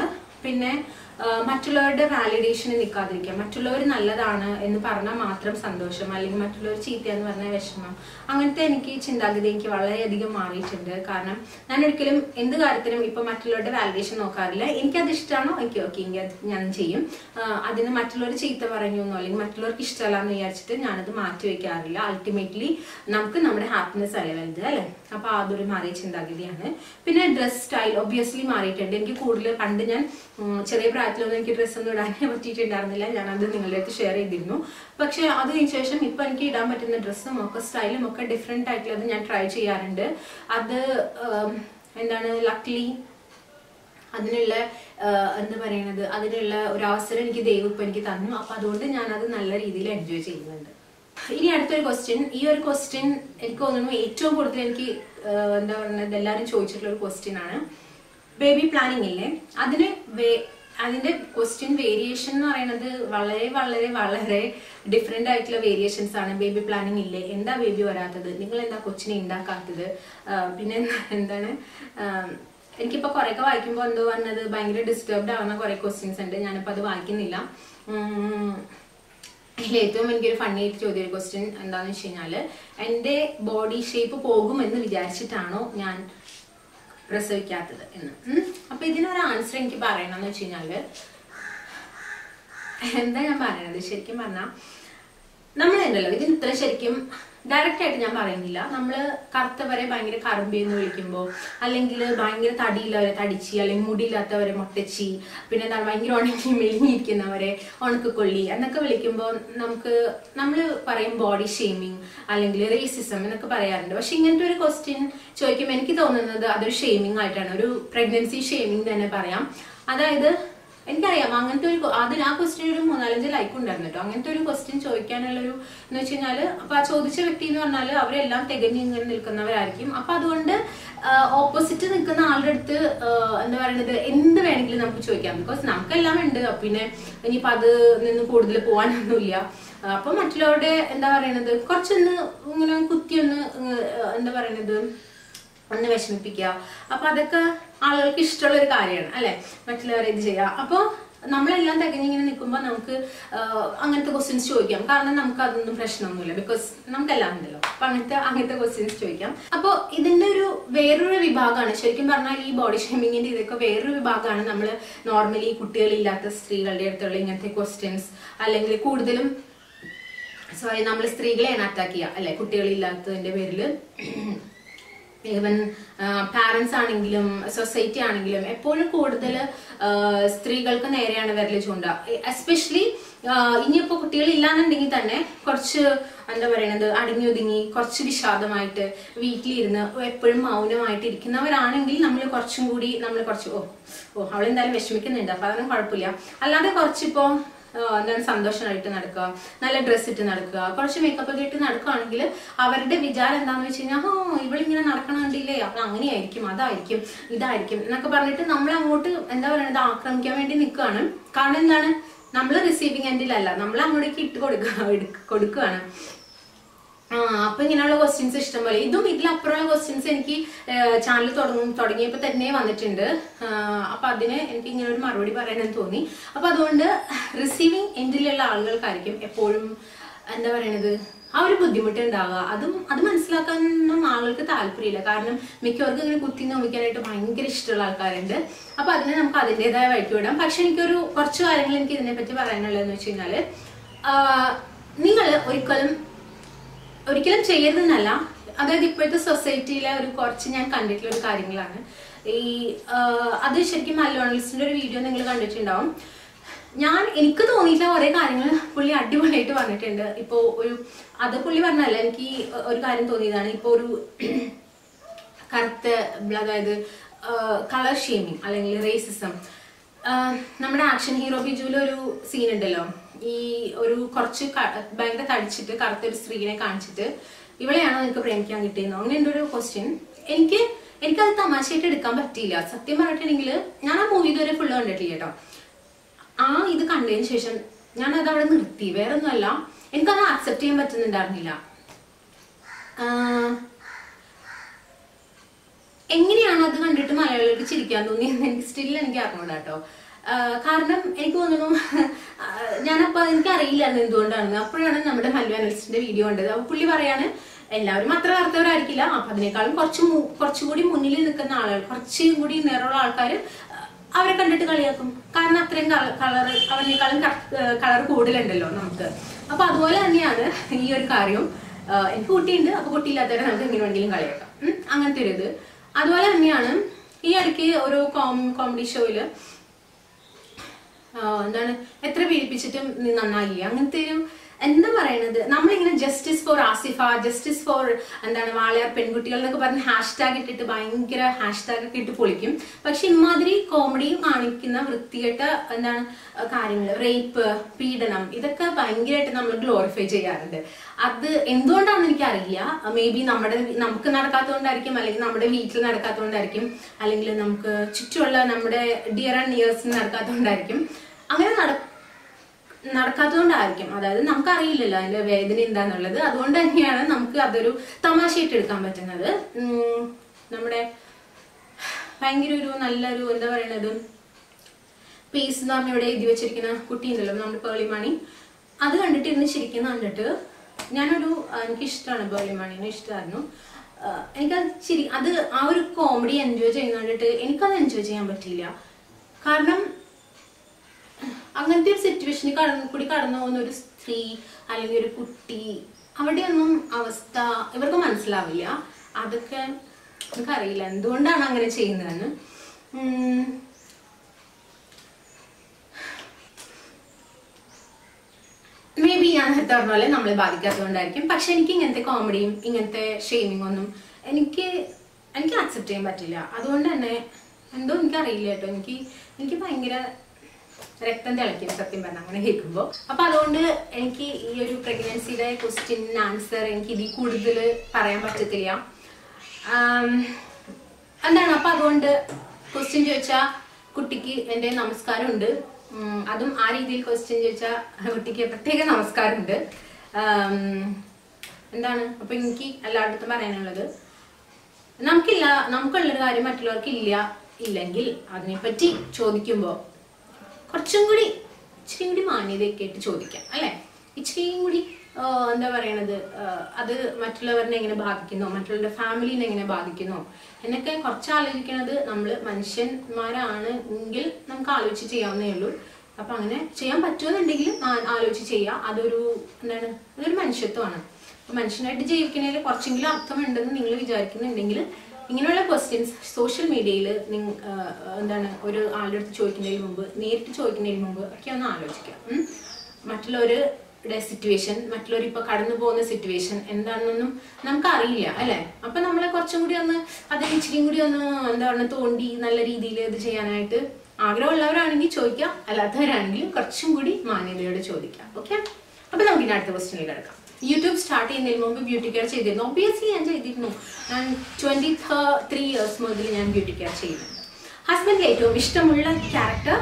പിന്നെ മറ്റുള്ളവരുടെ വാലിഡേഷന് നിൽക്കാതിരിക്കുക. മറ്റുള്ളവർ നല്ലതാണ് എന്ന് പറഞ്ഞാൽ മാത്രം സന്തോഷം, അല്ലെങ്കിൽ മറ്റുള്ളവർ ചീത്തയെന്ന് പറഞ്ഞാൽ വിഷമം. അങ്ങനത്തെ എനിക്ക് ചിന്താഗതി എനിക്ക് വളരെയധികം മാറിയിട്ടുണ്ട്. കാരണം ഞാൻ ഒരിക്കലും എന്ത് കാര്യത്തിനും ഇപ്പൊ മറ്റുള്ളവരുടെ വാലിഡേഷൻ നോക്കാറില്ല. എനിക്കത് ഇഷ്ടമാണോ എനിക്ക് ഓക്കെ എങ്കിൽ അത് ഞാൻ ചെയ്യും. അതിന് മറ്റുള്ളവർ ചീത്ത പറഞ്ഞൊന്നോ അല്ലെങ്കിൽ മറ്റുള്ളവർക്ക് ഇഷ്ടമല്ല എന്ന് വിചാരിച്ചിട്ട് ഞാനത് മാറ്റി വെക്കാറില്ല. അൾട്ടിമേറ്റ്ലി നമുക്ക് നമ്മുടെ ഹാപ്പിനെസ് അല്ലേ വലുത് അല്ലേ. അപ്പൊ അതൊരു മാറിയ ചിന്താഗതിയാണ്. പിന്നെ ഡ്രസ് സ്റ്റൈൽ ഒബ്വിയസ്ലി മാറിയിട്ടുണ്ട്. എനിക്ക് കൂടുതൽ പണ്ട് ഞാൻ ചെറിയ പ്രായത്തിലൊന്നും എനിക്ക് ഡ്രസ്സൊന്നും ഇടാനേ പറ്റിയിട്ടുണ്ടായിരുന്നില്ല. ഞാനത് നിങ്ങളുടെ അടുത്ത് ഷെയർ ചെയ്തിരുന്നു. പക്ഷെ അതിന് ശേഷം ഇപ്പൊ എനിക്ക് ഇടാൻ പറ്റുന്ന ഡ്രസ്സും ഒക്കെ സ്റ്റൈലും ഒക്കെ ഡിഫറെന്റ് ആയിട്ടുള്ളത് ഞാൻ ട്രൈ ചെയ്യാറുണ്ട്. അത് എന്താണ് ലക്ലി അതിനുള്ള എന്താ പറയണത് അതിനുള്ള ഒരു അവസരം എനിക്ക് ദൈവം ഇപ്പൊ എനിക്ക് തന്നു. അപ്പൊ അതുകൊണ്ട് ഞാൻ അത് നല്ല രീതിയിൽ എൻജോയ് ചെയ്യുന്നുണ്ട്. ഇനി അടുത്തൊരു ക്വസ്റ്റ്യൻ. ഈ ഒരു ക്വസ്റ്റ്യൻ എനിക്ക് തോന്നുന്നു ഏറ്റവും കൂടുതൽ എനിക്ക് എന്താ പറയുന്നത് എല്ലാവരും ചോദിച്ചിട്ടുള്ള ഒരു ക്വസ്റ്റ്യൻ ആണ്. ബേബി പ്ലാനിങ് ഇല്ലേ, അതിന്റെ ക്വസ്റ്റ്യൻ വേരിയേഷൻ എന്ന് പറയുന്നത് വളരെ വളരെ വളരെ ഡിഫറെന്റ് ആയിട്ടുള്ള വേരിയേഷൻസ് ആണ്. ബേബി പ്ലാനിങ് ഇല്ലേ, എന്താ ബേബി വരാത്തത്, നിങ്ങൾ എന്താ കൊച്ചിനെ ഉണ്ടാക്കാത്തത്, പിന്നെ എന്താണ് എനിക്കിപ്പോ കുറെയൊക്കെ വായിക്കുമ്പോൾ എന്തോ പറഞ്ഞത് ഭയങ്കര ഡിസ്റ്റർബ്ഡ് ആവുന്ന കുറെ ക്വസ്റ്റ്യൻസ് ഉണ്ട്. ഞാനിപ്പോ അത് വായിക്കുന്നില്ല. അതിൽ ഏറ്റവും എനിക്കൊരു ഫണ്ണി ആയിട്ട് ചോദിയൊരു ക്വസ്റ്റ്യൻ എന്താന്ന് വെച്ച് കഴിഞ്ഞാല്, എന്റെ ബോഡി ഷേപ്പ് പോകുമെന്ന് വിചാരിച്ചിട്ടാണോ ഞാൻ പ്രസവിക്കാത്തത് എന്ന്. അപ്പൊ ഇതിനൊരു ആൻസർ എനിക്ക് പറയണമെന്ന് വെച്ച് കഴിഞ്ഞാല് എന്താ ഞാൻ പറയണത്, ശരിക്കും പറഞ്ഞാൽ നമ്മളുണ്ടല്ലോ ഇതിന് ഇത്ര ശരിക്കും ഡയറക്റ്റ് ആയിട്ട് ഞാൻ പറയുന്നില്ല. നമ്മള് കറുത്തവരെ ഭയങ്കര കറുമ്പി എന്ന് വിളിക്കുമ്പോൾ, അല്ലെങ്കിൽ ഭയങ്കര തടിയില്ലവരെ തടിച്ചി, അല്ലെങ്കിൽ മുടിയില്ലാത്തവരെ മൊട്ടച്ചി, പിന്നെ എന്താണ് ഭയങ്കര ഉണങ്ങി മെലിഞ്ഞിരിക്കുന്നവരെ ഉണക്കക്കൊള്ളി എന്നൊക്കെ വിളിക്കുമ്പോൾ നമ്മൾ പറയും ബോഡി ഷെയ്മിങ് അല്ലെങ്കിൽ റേസിസം എന്നൊക്കെ പറയാറുണ്ട്. പക്ഷെ ഇങ്ങനത്തെ ഒരു ക്വസ്റ്റ്യൻ ചോദിക്കുമ്പോൾ എനിക്ക് തോന്നുന്നത് അതൊരു ഷെയ്മിങ് ആയിട്ടാണ്, ഒരു പ്രഗ്നൻസി ഷെയ്മിങ് തന്നെ പറയാം. അതായത് എനിക്കറിയാം അങ്ങനത്തെ ഒരു ആ ക്വസ്റ്റ്യൻ ഒരു 3-4 ലൈക്ക് ഉണ്ടായിരുന്നു കേട്ടോ. അങ്ങനത്തെ ഒരു ക്വസ്റ്റ്യൻ ചോദിക്കാനുള്ളൊരു എന്ന് വെച്ച് കഴിഞ്ഞാല് അപ്പൊ ആ ചോദിച്ച വ്യക്തി എന്ന് പറഞ്ഞാല് അവരെല്ലാം തികഞ്ഞ് ഇങ്ങനെ നിൽക്കുന്നവരായിരിക്കും. അപ്പൊ അതുകൊണ്ട് ഓപ്പോസിറ്റ് നിൽക്കുന്ന ആളുടെ അടുത്ത് എന്താ പറയുന്നത് എന്ത് വേണമെങ്കിലും നമുക്ക് ചോദിക്കാം. ബിക്കോസ് നമുക്കെല്ലാം ഉണ്ട്. പിന്നെ ഇനിയിപ്പൊ അത് നിന്ന് കൂടുതൽ പോകാനൊന്നുമില്ല. അപ്പൊ മറ്റുള്ളവരുടെ എന്താ പറയണത് കുറച്ചൊന്ന് ഇങ്ങനെ കുത്തിയൊന്ന് എന്താ പറയണത് ഒന്ന് വിഷമിപ്പിക്കുക. അപ്പൊ അതൊക്കെ ആളുകൾക്ക് ഇഷ്ടമുള്ള ഒരു കാര്യമാണ് അല്ലെ, മറ്റുള്ളവരെ ഇത് ചെയ്യുക. അപ്പൊ നമ്മളെല്ലാം തികഞ്ഞിങ്ങനെ നിൽക്കുമ്പോൾ നമുക്ക് അങ്ങനത്തെ ക്വസ്റ്റ്യൻസ് ചോദിക്കാം. കാരണം നമുക്ക് അതൊന്നും പ്രശ്നമൊന്നുമില്ല, ബിക്കോസ് നമുക്കെല്ലാം ഉണ്ടല്ലോ. അപ്പൊ അങ്ങനത്തെ ക്വസ്റ്റ്യൻസ് ചോദിക്കാം. അപ്പൊ ഇതിന്റെ ഒരു വേറൊരു വിഭാഗമാണ് ശരിക്കും പറഞ്ഞാൽ ഈ ബോഡി ഷേമിങ്ങിന്റെ ഇതൊക്കെ വേറൊരു വിഭാഗമാണ്. നമ്മൾ നോർമലി കുട്ടികളില്ലാത്ത സ്ത്രീകളുടെ അടുത്തുള്ള ഇങ്ങനത്തെ ക്വസ്റ്റ്യൻസ്, അല്ലെങ്കിൽ കൂടുതലും നമ്മൾ സ്ത്രീകളെയാണ് അറ്റാക്ക് ചെയ്യുക അല്ലെ, കുട്ടികളില്ലാത്തതിന്റെ പേരില്. ഈവൻ പാരന്റ്സ് ആണെങ്കിലും സൊസൈറ്റി ആണെങ്കിലും എപ്പോഴും കൂടുതൽ സ്ത്രീകൾക്ക് നേരെയാണ് വിരൽ ചൂണ്ട. എസ്പെഷ്യലി ഇനിയിപ്പോ കുട്ടികൾ ഇല്ലാന്നുണ്ടെങ്കിൽ തന്നെ കുറച്ച് എന്താ പറയണത് അടങ്ങി ഒതുങ്ങി കുറച്ച് വിഷാദമായിട്ട് വീട്ടിലിരുന്ന് എപ്പോഴും മൗനമായിട്ട് ഇരിക്കുന്നവരാണെങ്കിൽ നമ്മൾ കുറച്ചും കൂടി കുറച്ച് അവളെന്തായാലും വിഷമിക്കുന്നുണ്ട് അപ്പൊ അതൊന്നും കുഴപ്പമില്ല. അല്ലാതെ കുറച്ചിപ്പോ എന്താണ് സന്തോഷമായിട്ട് നടക്കുക, നല്ല ഡ്രസ്സ് ഇട്ട് നടക്കുക, കുറച്ച് മേക്കപ്പ് ഒക്കെ ഇട്ട് നടക്കുകയാണെങ്കിൽ അവരുടെ വിചാരം എന്താണെന്ന് വെച്ച് കഴിഞ്ഞാൽ ഇവളിങ്ങനെ നടക്കണുണ്ടില്ലേ, അപ്പൊ അങ്ങനെയായിരിക്കും അതായിരിക്കും ഇതായിരിക്കും എന്നൊക്കെ പറഞ്ഞിട്ട് നമ്മൾ അങ്ങോട്ട് എന്താ പറയുന്നത് ആക്രമിക്കാൻ വേണ്ടി നിൽക്കുകയാണ്. കാരണം എന്താണ്, നമ്മൾ റിസീവിങ് എൻഡിലല്ല, നമ്മൾ അങ്ങോട്ടേക്ക് ഇട്ട് കൊടുക്കുകയാണ്. അപ്പൊ ഇങ്ങനെയുള്ള ക്വസ്റ്റ്യൻസ് ഇഷ്ടംപോലെ. ഇതിലപ്പുറമുള്ള ക്വസ്റ്റ്യൻസ് എനിക്ക് ചാനൽ തുടങ്ങിയപ്പോ തന്നെ വന്നിട്ടുണ്ട്. അപ്പൊ അതിന് എനിക്ക് ഇങ്ങനെ ഒരു മറുപടി പറയാനെന്ന് തോന്നി. അപ്പൊ അതുകൊണ്ട് റിസീവിങ് എൻഡിലുള്ള ആളുകൾക്കായിരിക്കും എപ്പോഴും എന്താ പറയണത് ആ ഒരു ബുദ്ധിമുട്ട് ഉണ്ടാവുക. അത് മനസ്സിലാക്കാനൊന്നും ആളുകൾക്ക് താല്പര്യമില്ല. കാരണം മിക്കവർക്കും ഇങ്ങനെ കുത്തി നോമിക്കാനായിട്ട് ഭയങ്കര ഇഷ്ടമുള്ള ആൾക്കാരുണ്ട്. അപ്പൊ അതിനെ നമുക്ക് അതിൻ്റെതായ വഴിക്ക് വിടാം. പക്ഷെ എനിക്കൊരു കുറച്ച് കാര്യങ്ങൾ എനിക്ക് ഇതിനെപ്പറ്റി പറയാനുള്ളതെന്ന് വെച്ച് കഴിഞ്ഞാല്, നിങ്ങൾ ഒരിക്കലും ചെയ്യരുതെന്നല്ല. അതായത് ഇപ്പോഴത്തെ സൊസൈറ്റിയിലെ കുറച്ച് ഞാൻ കണ്ടിട്ടുള്ള ഒരു കാര്യങ്ങളാണ് അത് ശരിക്കും മലയാളിസ്റ്റിന്റെ ഒരു വീഡിയോ നിങ്ങൾ കണ്ടിട്ടുണ്ടാവും. എനിക്ക് തോന്നിയിട്ടുള്ള കുറെ കാര്യങ്ങൾ പുള്ളി അടിപൊളിയായിട്ട് പറഞ്ഞിട്ടുണ്ട്. ഇപ്പോ അത് പുള്ളി പറഞ്ഞല്ല, എനിക്ക് ഒരു കാര്യം തോന്നിയതാണ്. ഇപ്പൊ ഒരു കറുത്ത അതായത് കളർ ഷെയ്മിങ് അല്ലെങ്കിൽ റേസിസം. നമ്മുടെ ആക്ഷൻ ഹീറോ ബിജുവിൽ ഒരു സീൻ ഉണ്ടല്ലോ, ഈ ഒരു കുറച്ച് ഭയങ്കര തടിച്ചിട്ട് കറുത്തൊരു സ്ത്രീനെ കാണിച്ചിട്ട് ഇവളെയാണോ നിനക്ക് പ്രേമിക്കാൻ കിട്ടിയെന്നോ അങ്ങനെ എൻ്റെ ഒരു ക്വസ്റ്റ്യൻ. എനിക്കത് തമാശയായിട്ട് എടുക്കാൻ പറ്റിയില്ല. സത്യം പറഞ്ഞിട്ടുണ്ടെങ്കിൽ ഞാൻ ആ മൂവി ഇതുവരെ ഫുള്ള് കണ്ടിട്ടില്ല കേട്ടോ. ഇത് കണ്ടതിന് ശേഷം ഞാൻ അത് അവിടെ നിർത്തി. വേറെ ഒന്നുമല്ല, എനിക്കത് അക്സെപ്റ്റ് ചെയ്യാൻ പറ്റുന്നുണ്ടായിരുന്നില്ല. എങ്ങനെയാണ് അത് കണ്ടിട്ട് മലയാളികൾക്ക് ചിരിക്കാൻ തോന്നിയെന്ന് എനിക്ക് അറിഞ്ഞൂടാ കേട്ടോ. കാരണം എനിക്ക് തോന്നുന്നു ഞാനപ്പോൾ എനിക്കറിയില്ലായിരുന്നു എന്തുകൊണ്ടാണെന്ന്. അപ്പോഴാണ് നമ്മുടെ മല്ലു അനലിസ്റ്റിന്റെ വീഡിയോ കണ്ടത്. അപ്പോൾ പുള്ളി പറയാണ് എല്ലാവരും അത്ര കറുത്തവരായിരിക്കില്ല, അപ്പൊ അതിനേക്കാളും കുറച്ചുകൂടി മുന്നിൽ നിൽക്കുന്ന ആളുകൾ, കുറച്ചും കൂടി നിറമുള്ള ആൾക്കാർ അവരെ കണ്ടിട്ട് കളിയാക്കും. കാരണം അത്രയും കളർ അവനേക്കാളും കളർ കൂടുതലുണ്ടല്ലോ നമുക്ക്. അപ്പൊ അതുപോലെ തന്നെയാണ് ഈ ഒരു കാര്യം. എനിക്ക് കുട്ടിയുണ്ട്, അപ്പൊ കുട്ടിയില്ലാത്തവരെ നമുക്ക് എങ്ങനെ വേണമെങ്കിലും കളിയാക്കാം, അങ്ങനത്തെ ഒരു ഇത്. അതുപോലെ തന്നെയാണ് ഈ ഇടയ്ക്ക് ഒരു കോമഡി ഷോയില് എന്താണ് എത്ര പീഡിപ്പിച്ചിട്ടും നന്നായില്ല, അങ്ങനത്തെ ഒരു എന്താ പറയണത്, നമ്മളിങ്ങനെ justice for Asifa, justice for എന്താണ് വാളയാർ പെൺകുട്ടികൾ എന്നൊക്കെ പറഞ്ഞ് ഹാഷ്ടാഗ് ഇട്ടിട്ട് ഭയങ്കര ഹാഷ്ടാഗ് ഒക്കെ ഇട്ട് പൊളിക്കും. പക്ഷെ ഇമാതിരി കോമഡിയും കാണിക്കുന്ന വൃത്തികെട്ട എന്താണ് കാര്യങ്ങൾ, റേപ്പ്, പീഡനം, ഇതൊക്കെ ഭയങ്കരമായിട്ട് നമ്മൾ ഗ്ലോറിഫൈ ചെയ്യാറുണ്ട്. അത് എന്തുകൊണ്ടാണെന്ന് എനിക്കറിയില്ല. മേ ബി നമുക്ക് നടക്കാത്തതുകൊണ്ടായിരിക്കും, അല്ലെങ്കിൽ നമ്മുടെ വീട്ടിൽ നടക്കാത്തതുകൊണ്ടായിരിക്കും, അല്ലെങ്കിൽ നമുക്ക് ചുറ്റുമുള്ള നമ്മുടെ ഡിയർ ആൻഡ് നിയേഴ്സിന് നടക്കാത്തതുകൊണ്ടായിരിക്കും. അങ്ങനെ നടക്കാത്തതുകൊണ്ടായിരിക്കും. അതായത് നമുക്കറിയില്ലല്ലോ അതിന്റെ വേദന എന്താന്നുള്ളത്. അതുകൊണ്ട് തന്നെയാണ് നമുക്ക് അതൊരു തമാശയായിട്ട് എടുക്കാൻ പറ്റുന്നത്. നമ്മുടെ ഭയങ്കര ഒരു നല്ലൊരു എന്താ പറയണത്, പീസ് എന്ന് പറഞ്ഞ ഇവിടെ എഴുതി വെച്ചിരിക്കുന്ന കുട്ടി ഉണ്ടല്ലോ നമ്മുടെ പേളിമണി, അത് കണ്ടിട്ട് ഇരുന്ന് ശരിക്കും കണ്ടിട്ട് എനിക്കിഷ്ടമാണ് പേളിമണിനെ, ഇഷ്ടമായിരുന്നു. അത് ആ ഒരു കോമഡി എൻജോയ് ചെയ്യുന്ന കണ്ടിട്ട് എനിക്കത് എൻജോയ് ചെയ്യാൻ പറ്റിയില്ല. കാരണം അങ്ങനത്തെ ഒരു സിറ്റുവേഷനിൽ കൂടി കടന്നു പോകുന്ന ഒരു സ്ത്രീ അല്ലെങ്കിൽ ഒരു കുട്ടി, അവിടെയൊന്നും അവസ്ഥ ഇവർക്ക് മനസ്സിലാവില്ല. അതൊക്കെ എനിക്കറിയില്ല എന്തുകൊണ്ടാണ് അങ്ങനെ ചെയ്യുന്നതെന്ന്. മേ ബി ഞാൻ നേരത്തെ പറഞ്ഞ പോലെ നമ്മളെ ബാധിക്കാത്തതുകൊണ്ടായിരിക്കും. പക്ഷെ എനിക്ക് ഇങ്ങനത്തെ കോമഡിയും ഇങ്ങനത്തെ ഷെയ്മിങ് ഒന്നും എനിക്ക് അക്സെപ്റ്റ് ചെയ്യാൻ പറ്റില്ല. അതുകൊണ്ട് തന്നെ എന്തോ എനിക്കറിയില്ല കേട്ടോ, എനിക്ക് ഭയങ്കര രക്തം തിളയ്ക്കും സത്യം പറഞ്ഞാൽ അങ്ങനെ കേൾക്കുമ്പോൾ. അപ്പൊ അതുകൊണ്ട് എനിക്ക് ഈ ഒരു പ്രഗ്നൻസിയുടെ ക്വസ്റ്റ്യൻ ആൻസർ എനിക്ക് ഇതിൽ കൂടുതൽ പറയാൻ പറ്റത്തില്ല. എന്താണ് അപ്പൊ അതുകൊണ്ട് ക്വസ്റ്റ്യൻ ചോദിച്ചാൽ കുട്ടിക്ക് എൻ്റെ നമസ്കാരമുണ്ട്. അതും ആ രീതിയിൽ ക്വസ്റ്റ്യൻ ചോദിച്ചാൽ കുട്ടിക്ക് പ്രത്യേക നമസ്കാരമുണ്ട്. എന്താണ് അപ്പൊ എനിക്ക് എല്ലായിടത്തും പറയാനുള്ളത്, നമുക്കുള്ളൊരു കാര്യം മറ്റുള്ളവർക്ക് ഇല്ലെങ്കിൽ അതിനെപ്പറ്റി ചോദിക്കുമ്പോൾ ഇച്ചിരി കൂടി മാന്യതയൊക്കെ ആയിട്ട് ചോദിക്കാം, അല്ലെ? ഇച്ചിരിയും കൂടി എന്താ പറയണത്, അത് മറ്റുള്ളവരെ എങ്ങനെ ബാധിക്കുന്നോ, മറ്റുള്ളവരുടെ ഫാമിലിനെ എങ്ങനെ ബാധിക്കുന്നോ എന്നൊക്കെ കുറച്ച് ആലോചിക്കണത് നമ്മൾ മനുഷ്യന്മാരാണ് എങ്കിൽ നമുക്ക് ആലോചിച്ച് ചെയ്യാവുന്നേ ഉള്ളൂ. അപ്പൊ അങ്ങനെ ചെയ്യാൻ പറ്റുമെന്നുണ്ടെങ്കിൽ ആലോചിച്ച് ചെയ്യാം. അതൊരു മനുഷ്യത്വമാണ്. അപ്പൊ മനുഷ്യനായിട്ട് ജീവിക്കുന്നതിൽ കുറച്ചെങ്കിലും അർത്ഥമുണ്ടെന്ന് നിങ്ങൾ വിചാരിക്കുന്നുണ്ടെങ്കിൽ ഇങ്ങനെയുള്ള ക്വസ്റ്റ്യൻസ് സോഷ്യൽ മീഡിയയിൽ ഒരു ആളുടെ അടുത്ത് ചോദിക്കുന്നതിന് മുമ്പ്, നേരിട്ട് ചോദിക്കുന്നതിന് മുമ്പ് ഒക്കെ ഒന്ന് ആലോചിക്കാം. മറ്റുള്ളവരുടെ സിറ്റുവേഷൻ, മറ്റുള്ളവർ ഇപ്പൊ കടന്നു പോകുന്ന സിറ്റുവേഷൻ എന്താണെന്നൊന്നും നമുക്ക് അറിയില്ല, അല്ലെ? അപ്പൊ നമ്മളെ കുറച്ചും കൂടി ഇച്ചിരിയും കൂടി തോണ്ടി നല്ല രീതിയിൽ ഇത് ചെയ്യാനായിട്ട് ആഗ്രഹമുള്ളവരാണെങ്കിൽ ചോദിക്കാം, അല്ലാത്തവരാണെങ്കിലും കുറച്ചും കൂടി മാന്യതയോടെ ചോദിക്കാം. ഓക്കെ, അപ്പൊ നമുക്ക് ഇനി അടുത്ത ക്വസ്റ്റ്യനിൽ കിടക്കാം. യൂട്യൂബ് സ്റ്റാർട്ട് ചെയ്യുന്നതിന് മുമ്പ് ബ്യൂട്ടി കെയർ ചെയ്തിരുന്നു. ഒബ്വിയസ്ലി ഞാൻ ചെയ്തിരുന്നു. ഞാൻ 23 years മുതൽ ഞാൻ ബ്യൂട്ടി കെയർ ചെയ്യുന്നുണ്ട്. ഹസ്ബൻഡിന് ഏറ്റവും ഇഷ്ടമുള്ള ക്യാരക്ടർ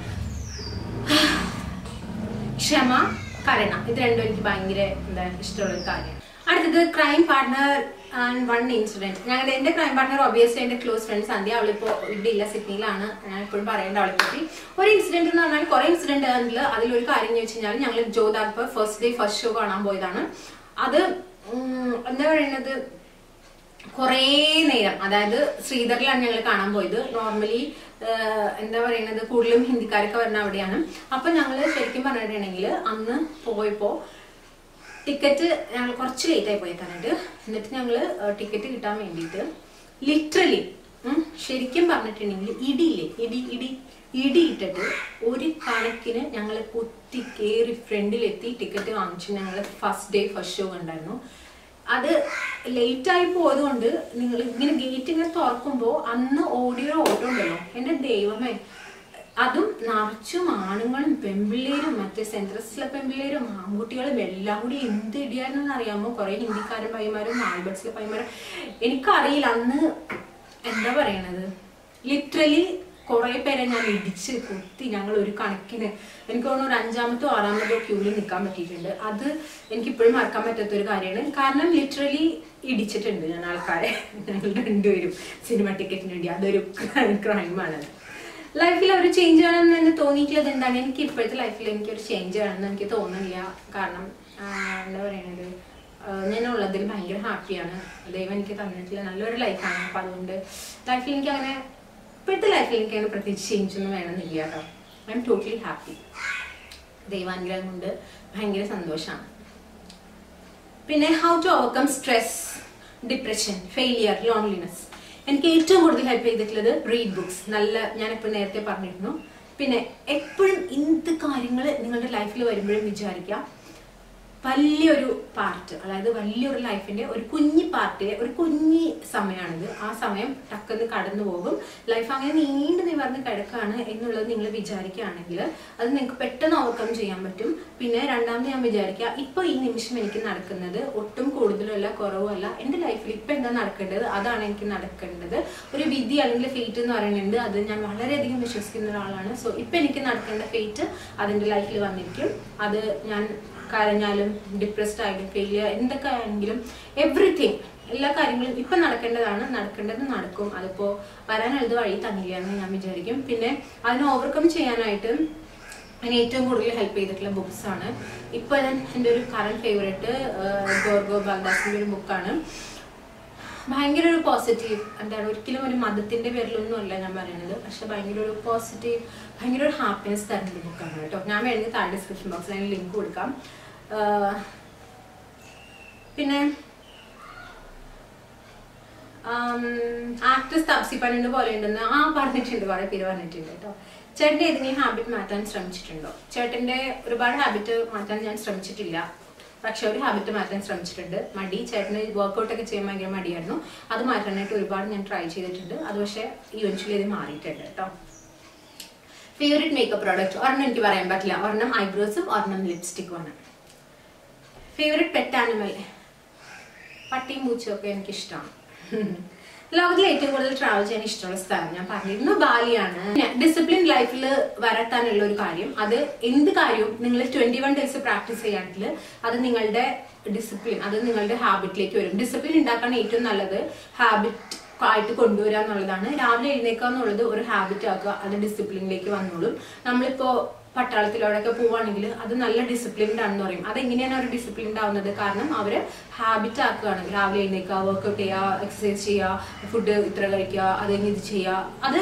ക്ഷമ, കരുണ, ഇത് രണ്ടും എനിക്ക് ഭയങ്കര ഇഷ്ടമുള്ള ഒരു കാര്യമാണ്. അടുത്തത് crime partner and one incident. എന്റെ ക്രൈം പാർട്ട്ണർ ഒബ്വിയസ്ലി എന്റെ ക്ലോസ് ഫ്രണ്ട് സന്ധ്യ. അവളിപ്പോ ഇവിടെ ഇല്ല, സിഡ്നിയിലാണ്. ഞാൻ എപ്പോഴും പറയേണ്ട അവളെ പറ്റി. ഒരു ഇൻസിഡന്റ് എന്ന് പറഞ്ഞാൽ കുറെ ഇൻസിഡന്റ് ആണെങ്കിൽ അതിലൊരു കാര്യം എന്ന് വെച്ച് കഴിഞ്ഞാൽ ഞങ്ങൾ ജോധ് അക്ബർ ഫസ്റ്റ് ഷോ കാണാൻ പോയതാണ്. അത് എന്താ പറയുന്നത്, കുറേ നേരം, അതായത് ശ്രീധറിലാണ് ഞങ്ങൾ കാണാൻ പോയത്. നോർമലി എന്താ പറയുന്നത് കൂടുതലും ഹിന്ദിക്കാരൊക്കെ വരുന്ന അവിടെയാണ്. അപ്പൊ ഞങ്ങള് ശരിക്കും പറഞ്ഞിട്ടുണ്ടെങ്കിൽ അന്ന് പോയപ്പോ ടിക്കറ്റ് ഞങ്ങൾ കുറച്ച് ലേറ്റ് ആയി പോയേക്കാനായിട്ട്. എന്നിട്ട് ഞങ്ങള് ടിക്കറ്റ് കിട്ടാൻ വേണ്ടിയിട്ട് ലിറ്ററലി ശരിക്കും പറഞ്ഞിട്ടുണ്ടെങ്കിൽ ഇടിയിട്ടിട്ട് ഒരു കണക്കിന് ഞങ്ങൾ കുത്തി കയറി ഫ്രണ്ടിലെത്തി ടിക്കറ്റ് വാങ്ങിച്ചു. ഞങ്ങൾ ഫസ്റ്റ് ഷോ കണ്ടായിരുന്നു. അത് ലേറ്റ് ആയി പോയത് കൊണ്ട് നിങ്ങൾ ഇങ്ങനെ ഗേറ്റ് ഇങ്ങനെ തുറക്കുമ്പോൾ അന്ന് ഓടിയൊരു ഓട്ടോ ഉണ്ടല്ലോ, എൻ്റെ ദൈവമേ, അതും നിറച്ചും ആണുങ്ങളും പെൺപിള്ളേരും മറ്റേ സെൻട്രസിലെ പെൺപിള്ളേരും ആൺകുട്ടികളും എല്ലാം കൂടി എന്ത് ഇടിയായിരുന്നെന്ന് അറിയാമോ? കുറെ ഹിന്ദിക്കാരും പയ്യന്മാരും ആൽബർട്സിലെ പയ്യന്മാരും. എനിക്കറിയില്ല അന്ന് എന്താ പറയണത്, ലിറ്ററലി കുറെ പേരെ ഞാൻ ഇടിച്ച് കുത്തി. ഞങ്ങൾ ഒരു കണക്കിന് എനിക്ക് തോന്നുന്നു ഒരു 5ാമത്തോ 6ാമത്തോ ക്യൂവിൽ നിൽക്കാൻ പറ്റിയിട്ടുണ്ട്. അത് എനിക്കിപ്പോഴും മറക്കാൻ പറ്റാത്തൊരു കാര്യമാണ്. കാരണം ലിറ്ററലി ഇടിച്ചിട്ടുണ്ട് ഞാൻ ആൾക്കാരെ, ഞങ്ങൾ രണ്ടുപേരും സിനിമ ടിക്കറ്റിന് വേണ്ടി. അതൊരു ക്രൈമാണ്. ലൈഫിൽ ഒരു ചേഞ്ച് വേണമെന്ന് തന്നെ തോന്നിയിട്ടുള്ളത് എന്താണ്, എനിക്ക് ഇപ്പോഴത്തെ ലൈഫിൽ എനിക്കൊരു ചേഞ്ച് വേണമെന്ന് എനിക്ക് തോന്നുന്നില്ല. കാരണം എന്താ പറയണത്, ഞാനുള്ളതിൽ ഭയങ്കര ഹാപ്പിയാണ്. ദൈവം എനിക്ക് തന്നിട്ടുള്ള നല്ലൊരു ലൈഫാണ്. അപ്പം അതുകൊണ്ട് ലൈഫിൽ എനിക്ക് അങ്ങനെ ഇപ്പോഴത്തെ ലൈഫിൽ എനിക്ക് അങ്ങനെ പ്രത്യേകിച്ച് ചേഞ്ച് ഒന്നും വേണമെന്നില്ല കേട്ടോ. I'm totally happy. ദൈവാനുഗ്രഹം കൊണ്ട് ഭയങ്കര സന്തോഷമാണ്. പിന്നെ how to overcome stress, depression, failure, loneliness. എനിക്ക് ഏറ്റവും കൂടുതൽ ഹെൽപ്പ് ചെയ്തിട്ടുള്ളത് റീഡ് ബുക്സ്. ഞാനെപ്പോഴും നേരത്തെ പറഞ്ഞിരുന്നു. പിന്നെ എപ്പോഴും എന്ത് കാര്യങ്ങൾ നിങ്ങളുടെ ലൈഫിൽ വരുമ്പോഴും വിചാരിക്കുക, വലിയൊരു പാർട്ട്, അതായത് വലിയൊരു ലൈഫിന്റെ ഒരു കുഞ്ഞി പാർട്ടിലെ ഒരു കുഞ്ഞി സമയമാണിത്. ആ സമയം ടക്കെന്ന് കടന്നു പോകും. ലൈഫ് അങ്ങനെ നീണ്ടു നിവർന്ന് കിടക്കുകയാണ് എന്നുള്ളത് നിങ്ങൾ വിചാരിക്കുകയാണെങ്കിൽ അത് നിങ്ങൾക്ക് പെട്ടെന്ന് ഓവർകം ചെയ്യാൻ പറ്റും. പിന്നെ രണ്ടാമത് ഞാൻ വിചാരിക്കുക, ഇപ്പൊ ഈ നിമിഷം എനിക്ക് നടക്കുന്നത് ഒട്ടും കൂടുതലല്ല കുറവുമല്ല. എൻ്റെ ലൈഫിൽ ഇപ്പൊ എന്താ നടക്കേണ്ടത് അതാണ് എനിക്ക് നടക്കേണ്ടത്. ഒരു വിധി അല്ലെങ്കിൽ ഫേറ്റ് എന്ന് പറയുന്നുണ്ട്. അത് ഞാൻ വളരെയധികം വിശ്വസിക്കുന്ന ഒരാളാണ്. സോ ഇപ്പൊ എനിക്ക് നടക്കേണ്ട ഫേറ്റ് അതിൻ്റെ ലൈഫിൽ വന്നിരിക്കും. അത് ഞാൻ കരഞ്ഞാലും ഡിപ്രസ്ഡ് ആയിട്ടും ഫെയിലിയർ എന്തൊക്കെ ആണെങ്കിലും എവറിത്തിങ്, എല്ലാ കാര്യങ്ങളും ഇപ്പം നടക്കേണ്ടതാണ്. നടക്കേണ്ടത് നടക്കും. അതിപ്പോൾ വരാനുള്ളത് വഴി തന്നില്ല എന്ന് ഞാൻ വിചാരിക്കും. പിന്നെ അതിനെ ഓവർകം ചെയ്യാനായിട്ട് അതിന് ഏറ്റവും കൂടുതൽ ഹെൽപ്പ് ചെയ്തിട്ടുള്ള ബുക്സാണ്. ഇപ്പോൾ എൻ്റെ ഒരു കറണ്ട് ഫേവറേറ്റ് ഗോർഗോ ബാൽദാസിൻ്റെ ഒരു ബുക്കാണ്. ഭയങ്കര ഒരു പോസിറ്റീവ്, എന്താണ്, ഒരിക്കലും ഒരു മതത്തിന്റെ പേരിലൊന്നും അല്ല ഞാൻ പറയുന്നത്. പക്ഷെ ഭയങ്കര ഒരു പോസിറ്റീവ്, ഭയങ്കര ഒരു ഹാപ്പിനെസ് തരുന്ന ബുക്കാണ് കേട്ടോ. ഞാൻ വേണമെങ്കിൽ താഴെ ഡിസ്ക്രിപ്ഷൻ ബോക്സിൽ അതിന് ലിങ്ക് കൊടുക്കാം. പിന്നെ ആക്ട്രസ് താപ്സി പന്നൂന്റെ പോലെ ഉണ്ടെന്ന് പറഞ്ഞിട്ടുണ്ട്, കുറെ പേര് പറഞ്ഞിട്ടുണ്ട് കേട്ടോ. ചേട്ടൻ്റെ ഏതെങ്കിലും ഹാബിറ്റ് മാറ്റാൻ ശ്രമിച്ചിട്ടുണ്ടോ? ചേട്ടൻ്റെ ഒരുപാട് ഹാബിറ്റ് മാറ്റാൻ ഞാൻ ശ്രമിച്ചിട്ടില്ല. പക്ഷെ ഒരു ഹാബിറ്റ് മാറ്റാൻ ശ്രമിച്ചിട്ടുണ്ട്, മടി. ചേട്ടന് വർക്കൗട്ടൊക്കെ ചെയ്യാൻ ഭയങ്കര മടിയായിരുന്നു. അത് മാറ്റാനായിട്ട് ഒരുപാട് ഞാൻ ട്രൈ ചെയ്തിട്ടുണ്ട്. അത് പക്ഷേ ഇവൻച്വലി ഇത് മാറിയിട്ടുണ്ട് കേട്ടോ. ഫേവറേറ്റ് മേക്കപ്പ് പ്രോഡക്റ്റ് ഒരെണ്ണം എനിക്ക് പറയാൻ പറ്റില്ല. ഒരെണ്ണം ഐബ്രോസും ഒരെണ്ണം ലിപ്സ്റ്റിക്കുമാണ്. ഫേവറേറ്റ് പെറ്റ് ആനിമൽ, പട്ടിയും പൂച്ചയും ഒക്കെ എനിക്കിഷ്ടമാണ്. ലോകത്തിലെ ഏറ്റവും കൂടുതൽ ട്രാവൽ ചെയ്യാൻ ഇഷ്ടമുള്ള സ്ഥലം ഞാൻ പറഞ്ഞിരുന്നു ബാലിയാണ്. ഡിസിപ്ലിൻ ലൈഫിൽ വരത്താനുള്ള ഒരു കാര്യം, അത് എന്ത് കാര്യവും നിങ്ങൾ 21 days പ്രാക്ടീസ് ചെയ്യാണെങ്കിൽ അത് നിങ്ങളുടെ ഡിസിപ്ലിൻ, അത് നിങ്ങളുടെ ഹാബിറ്റിലേക്ക് വരും. ഡിസിപ്ലിൻ ഉണ്ടാക്കാൻ ഏറ്റവും നല്ലത് ഹാബിറ്റ് ആയിട്ട് കൊണ്ടുവരിക എന്നുള്ളതാണ്. രാവിലെ എഴുന്നേക്കുക എന്നുള്ളത് ഒരു ഹാബിറ്റ് ആക്കുക, അത് ഡിസിപ്ലിനിലേക്ക് വന്നോളും. നമ്മളിപ്പോ പട്ടാളത്തിലോടൊക്കെ പോവുകയാണെങ്കിൽ അത് നല്ല ഡിസിപ്ലിൻഡ് ആണെന്ന് പറയും. അതെങ്ങനെയാണ് അവർ ഡിസിപ്ലിൻഡ് ആവുന്നത്? കാരണം അവർ ഹാബിറ്റ് ആക്കുകയാണ്. രാവിലെ എഴുന്നേക്കുക, വർക്കൗട്ട് ചെയ്യുക, എക്സസൈസ് ചെയ്യുക, ഫുഡ് ഇത്ര കഴിക്കുക, അതെങ്ങനെ ഇത് ചെയ്യുക.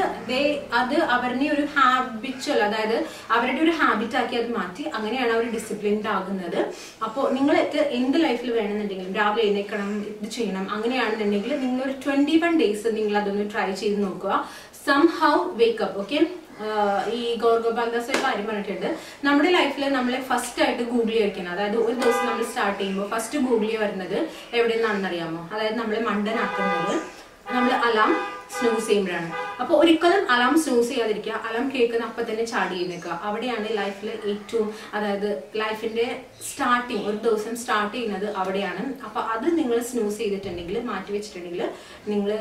അത് അവരുടെ ഒരു ഹാബിച്വൽ, അതായത് അവരുടെ ഒരു ഹാബിറ്റ് ആക്കി അത് മാറ്റി, അങ്ങനെയാണ് അവർ ഡിസിപ്ലിൻഡ് ആകുന്നത്. അപ്പോൾ നിങ്ങൾക്ക് എന്ത് ലൈഫിൽ വേണമെന്നുണ്ടെങ്കിലും രാവിലെ എഴുന്നേക്കണം, ഇത് ചെയ്യണം, അങ്ങനെയാണെന്നുണ്ടെങ്കിൽ നിങ്ങൾ ഒരു 21 days നിങ്ങൾ അതൊന്ന് ട്രൈ ചെയ്ത് നോക്കുക. Somehow wake up. ഓക്കെ, ഈ ഗോർഗോ ബാൽദാസ് ഒരു കാര്യം പറഞ്ഞിട്ടുണ്ട്, നമ്മുടെ ലൈഫിൽ നമ്മളെ ഫസ്റ്റ് ആയിട്ട് ഗൂഗിൾ വയ്ക്കണം. അതായത് ഒരു ദിവസം നമ്മൾ സ്റ്റാർട്ട് ചെയ്യുമ്പോൾ ഫസ്റ്റ് ഗൂഗിൾ വരുന്നത് എവിടെ നിന്നാണെന്ന് അറിയാമോ? അതായത് നമ്മളെ മണ്ടനാക്കുന്നത് നമ്മൾ അലാം സ്നൂസ് ചെയ്യുമ്പോഴാണ്. അപ്പോൾ ഒരിക്കലും അലാം സ്നൂസ് ചെയ്യാതിരിക്കുക. അലാം കേൾക്കുന്ന അപ്പം തന്നെ ചാടി ചെയ്യുന്നേക്കുക. അവിടെയാണ് ലൈഫിൽ ഏറ്റവും, അതായത് ലൈഫിന്റെ സ്റ്റാർട്ടിങ്, ഒരു ദിവസം സ്റ്റാർട്ട് ചെയ്യുന്നത് അവിടെയാണ്. അപ്പോൾ അത് നിങ്ങൾ സ്നൂസ് ചെയ്തിട്ടുണ്ടെങ്കിൽ, മാറ്റി വെച്ചിട്ടുണ്ടെങ്കിൽ നിങ്ങൾ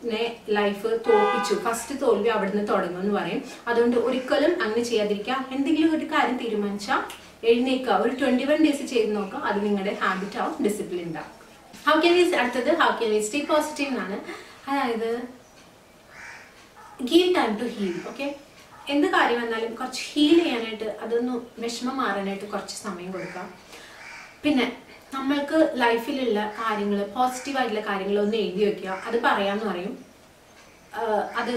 ലൈഫ് തോൽപ്പിച്ചു. ഫസ്റ്റ് തോൽവി അവിടുന്ന് തുടങ്ങും എന്ന് പറയും. അതുകൊണ്ട് ഒരിക്കലും അങ്ങനെ ചെയ്യാതിരിക്കുക. എന്തെങ്കിലും ഒരു കാര്യം തീരുമാനിച്ചാൽ എഴുന്നേക്കുക, ഒരു 21 days ചെയ്ത് നോക്കുക. അത് നിങ്ങളുടെ ഹാബിറ്റ് ആവും, ഡിസിപ്ലിൻ ആവും. അടുത്തത് how can we stay positive എന്നാണ്. അതായത് give time to heal. Okay, എന്ത് കാര്യം വന്നാലും കുറച്ച് ഹീൽ ചെയ്യാനായിട്ട്, അതൊന്ന് വിഷമം മാറാനായിട്ട് കുറച്ച് സമയം കൊടുക്കാം. പിന്നെ നമ്മൾക്ക് ലൈഫിലുള്ള കാര്യങ്ങൾ, പോസിറ്റീവായിട്ടുള്ള കാര്യങ്ങൾ ഒന്ന് എഴുതി വെക്കുക. അത് പറയാമെന്ന് പറയും. അത്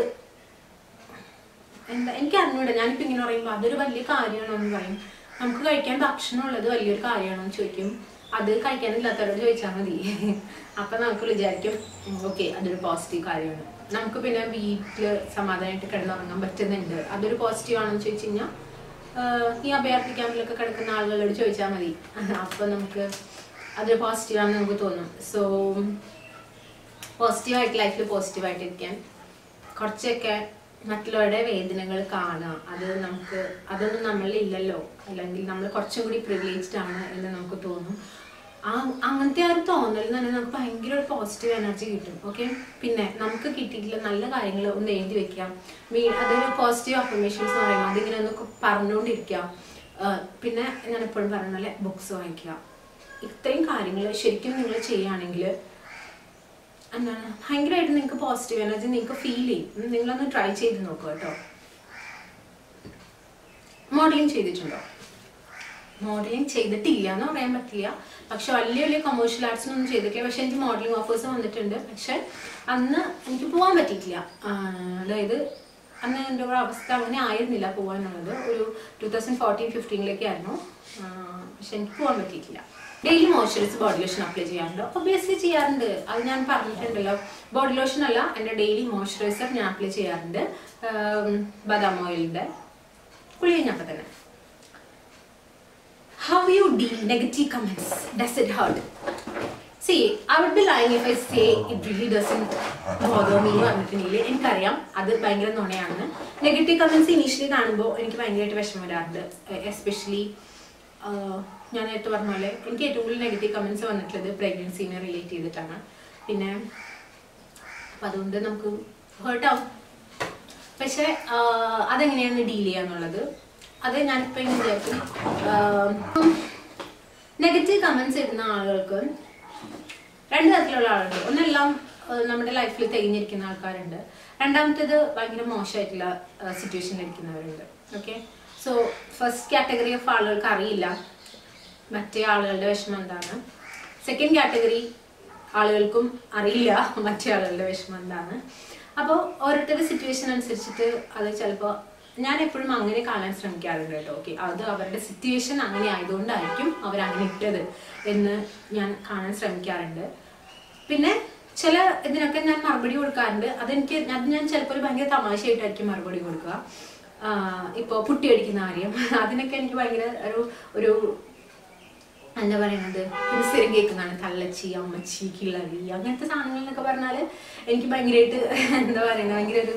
എന്താ എനിക്ക് അറിഞ്ഞൂടെ, ഞാനിപ്പോൾ ഇങ്ങനെ പറയുമ്പോൾ അതൊരു വലിയ കാര്യമാണോ എന്ന് പറയും. നമുക്ക് കഴിക്കാൻ ഭക്ഷണം ഉള്ളത് വലിയൊരു കാര്യമാണോ എന്ന് ചോദിക്കും. അത് കഴിക്കാനില്ലാത്തവരോട് ചോദിച്ചാൽ മതി. അപ്പം നമുക്ക് വിചാരിക്കും ഓക്കെ അതൊരു പോസിറ്റീവ് കാര്യമാണ്. നമുക്ക് പിന്നെ വീട്ടിൽ സമാധാനമായിട്ട് കിടന്നുറങ്ങാൻ പറ്റുന്നുണ്ട്, അതൊരു പോസിറ്റീവ് ആണെന്ന് ചോദിച്ചു കഴിഞ്ഞാൽ ഈ അഭയാർത്ഥി ക്യാമ്പിലൊക്കെ കിടക്കുന്ന ആളുകളോട് ചോദിച്ചാൽ മതി. അപ്പം നമുക്ക് അതൊരു പോസിറ്റീവാണെന്ന് നമുക്ക് തോന്നും. സോ പോസിറ്റീവായിട്ട് ലൈഫിൽ പോസിറ്റീവായിട്ടിരിക്കാൻ, കുറച്ചൊക്കെ മറ്റുള്ളവരുടെ വേദനകൾ കാണുക. അതൊന്നും നമ്മളില്ലല്ലോ, അല്ലെങ്കിൽ നമ്മൾ കുറച്ചും കൂടി പ്രിവിലേജ്ഡ് ആണ് എന്ന് നമുക്ക് തോന്നും. അങ്ങനത്തെ ആ ഒരു തോന്നൽ തന്നെ നമുക്ക് ഭയങ്കര ഒരു പോസിറ്റീവ് എനർജി കിട്ടും. ഓക്കെ, പിന്നെ നമുക്ക് കിട്ടിയിട്ടുള്ള നല്ല കാര്യങ്ങൾ ഒന്ന് എഴുതി വെക്കാം. അതൊരു പോസിറ്റീവ് അഫർമേഷൻസ് എന്ന് പറയുമ്പോൾ അതിങ്ങനെ ഒന്ന് പറഞ്ഞുകൊണ്ടിരിക്കാം. പിന്നെ ഞാൻ എപ്പോഴും പറയുന്ന പോലെ ബുക്സ് വായിക്കുക. ഇത്രയും കാര്യങ്ങൾ ശരിക്കും നിങ്ങൾ ചെയ്യുകയാണെങ്കിൽ എന്താണ് ഭയങ്കരമായിട്ട് നിങ്ങൾക്ക് പോസിറ്റീവ് എനർജി നിങ്ങൾക്ക് ഫീൽ ചെയ്യും. നിങ്ങളൊന്ന് ട്രൈ ചെയ്ത് നോക്കുക കേട്ടോ. മോഡലിംഗ് ചെയ്തിട്ടുണ്ടോ? മോഡലിംഗ് ചെയ്തിട്ടില്ല എന്ന് പറയാൻ പറ്റില്ല. പക്ഷെ വലിയ കൊമേഴ്ഷ്യൽ ആർട്സിനൊന്നും ചെയ്തിട്ടില്ല. പക്ഷെ എനിക്ക് മോഡലിംഗ് ഓഫേഴ്സ് വന്നിട്ടുണ്ട്. പക്ഷെ അന്ന് എനിക്ക് പോകാൻ പറ്റിയിട്ടില്ല. അതായത് അന്ന് എൻ്റെ ഒരു അവസ്ഥ അങ്ങനെ ആയിരുന്നില്ല പോകാനുള്ളത്. ഒരു 2014-15 ആയിരുന്നു. പക്ഷെ എനിക്ക് പോകാൻ പറ്റിയിട്ടില്ല. Daily moisturiser body lotion apply ചെയ്യാറുണ്ടോ? ഒബ്വിയസ്ലി ചെയ്യാറുണ്ട്. അത് ഞാൻ പറഞ്ഞിട്ടുണ്ടല്ലോ. ബോഡി ലോഷൻ അല്ല, എൻ്റെ ഡെയിലി മോയ്സ്ചറൈസർ ഞാൻ അപ്ലൈ ചെയ്യാറുണ്ട്. ബദാം ഓയിലിൻ്റെ കുളി കഴിഞ്ഞപ്പോൾ തന്നെ. How you deal negative comments? Does it hurt? See, I would be lying if I say it really doesn't bother me. എനിക്കറിയാം അത് ഭയങ്കര നുണയാണ്. നെഗറ്റീവ് കമന്റ്സ് ഇനീഷ്യലി കാണുമ്പോൾ എനിക്ക് ഭയങ്കരമായിട്ട് വിഷമം വരാറുണ്ട്. എസ്പെഷ്യലി ഞാൻ നേരത്തെ പറഞ്ഞ പോലെ എനിക്ക് ഏറ്റവും കൂടുതൽ നെഗറ്റീവ് കമന്റ്സ് വന്നിട്ടുള്ളത് പ്രഗ്നൻസിനെ റിലേറ്റ് ചെയ്തിട്ടാണ്. പിന്നെ അപ്പം അതുകൊണ്ട് നമുക്ക് ഹേർട്ടാവും. പക്ഷെ അതെങ്ങനെയാണ് ഡീൽ ചെയ്യാന്നുള്ളത് അത് ഞാനിപ്പോൾ ഇങ്ങനെ വിചാരിക്കും. നെഗറ്റീവ് കമന്റ്സ് ഇടുന്ന ആളുകൾക്ക് രണ്ട് തരത്തിലുള്ള ആളുണ്ട്. ഒന്നെല്ലാം നമ്മുടെ ലൈഫിൽ തികഞ്ഞിരിക്കുന്ന ആൾക്കാരുണ്ട്. രണ്ടാമത്തേത് ഭയങ്കര മോശമായിട്ടുള്ള സിറ്റുവേഷനിലിരിക്കുന്നവരുണ്ട്. Okay, so first category of ആളുകൾക്ക് അറിയില്ല മറ്റേ ആളുകളുടെ വിഷമം എന്താണ്. സെക്കൻഡ് കാറ്റഗറി ആളുകൾക്കും അറിയില്ല മറ്റേ ആളുകളുടെ വിഷമം എന്താണ്. അപ്പോൾ ഓരോരുത്തരുടെ സിറ്റുവേഷൻ അനുസരിച്ചിട്ട് അത് ചിലപ്പോൾ ഞാൻ എപ്പോഴും അങ്ങനെ കാണാൻ ശ്രമിക്കാറുണ്ട് കേട്ടോ. ഓക്കെ, അത് അവരുടെ സിറ്റുവേഷൻ അങ്ങനെ ആയതുകൊണ്ടായിരിക്കും അവരങ്ങനെ ഇട്ടത് എന്ന് ഞാൻ കാണാൻ ശ്രമിക്കാറുണ്ട്. പിന്നെ ചില ഇതിനൊക്കെ ഞാൻ മറുപടി കൊടുക്കാറുണ്ട്. അത് ഞാൻ ചിലപ്പോൾ ഒരു ഭയങ്കര തമാശയായിട്ടായിരിക്കും മറുപടി കൊടുക്കുക. ഇപ്പോൾ പുട്ടി അടിക്കുന്ന കാര്യം അതിനൊക്കെ എനിക്ക് ഭയങ്കര ഒരു എന്താ പറയുന്നത്, പിന്നെ സ്ഥിരം കേൾക്കുന്നതാണ് തള്ളച്ചി, അമ്മച്ചി, കിളവി, അങ്ങനത്തെ സാധനങ്ങളെന്നൊക്കെ പറഞ്ഞാൽ എനിക്ക് ഭയങ്കരമായിട്ട് എന്താ പറയുന്നത്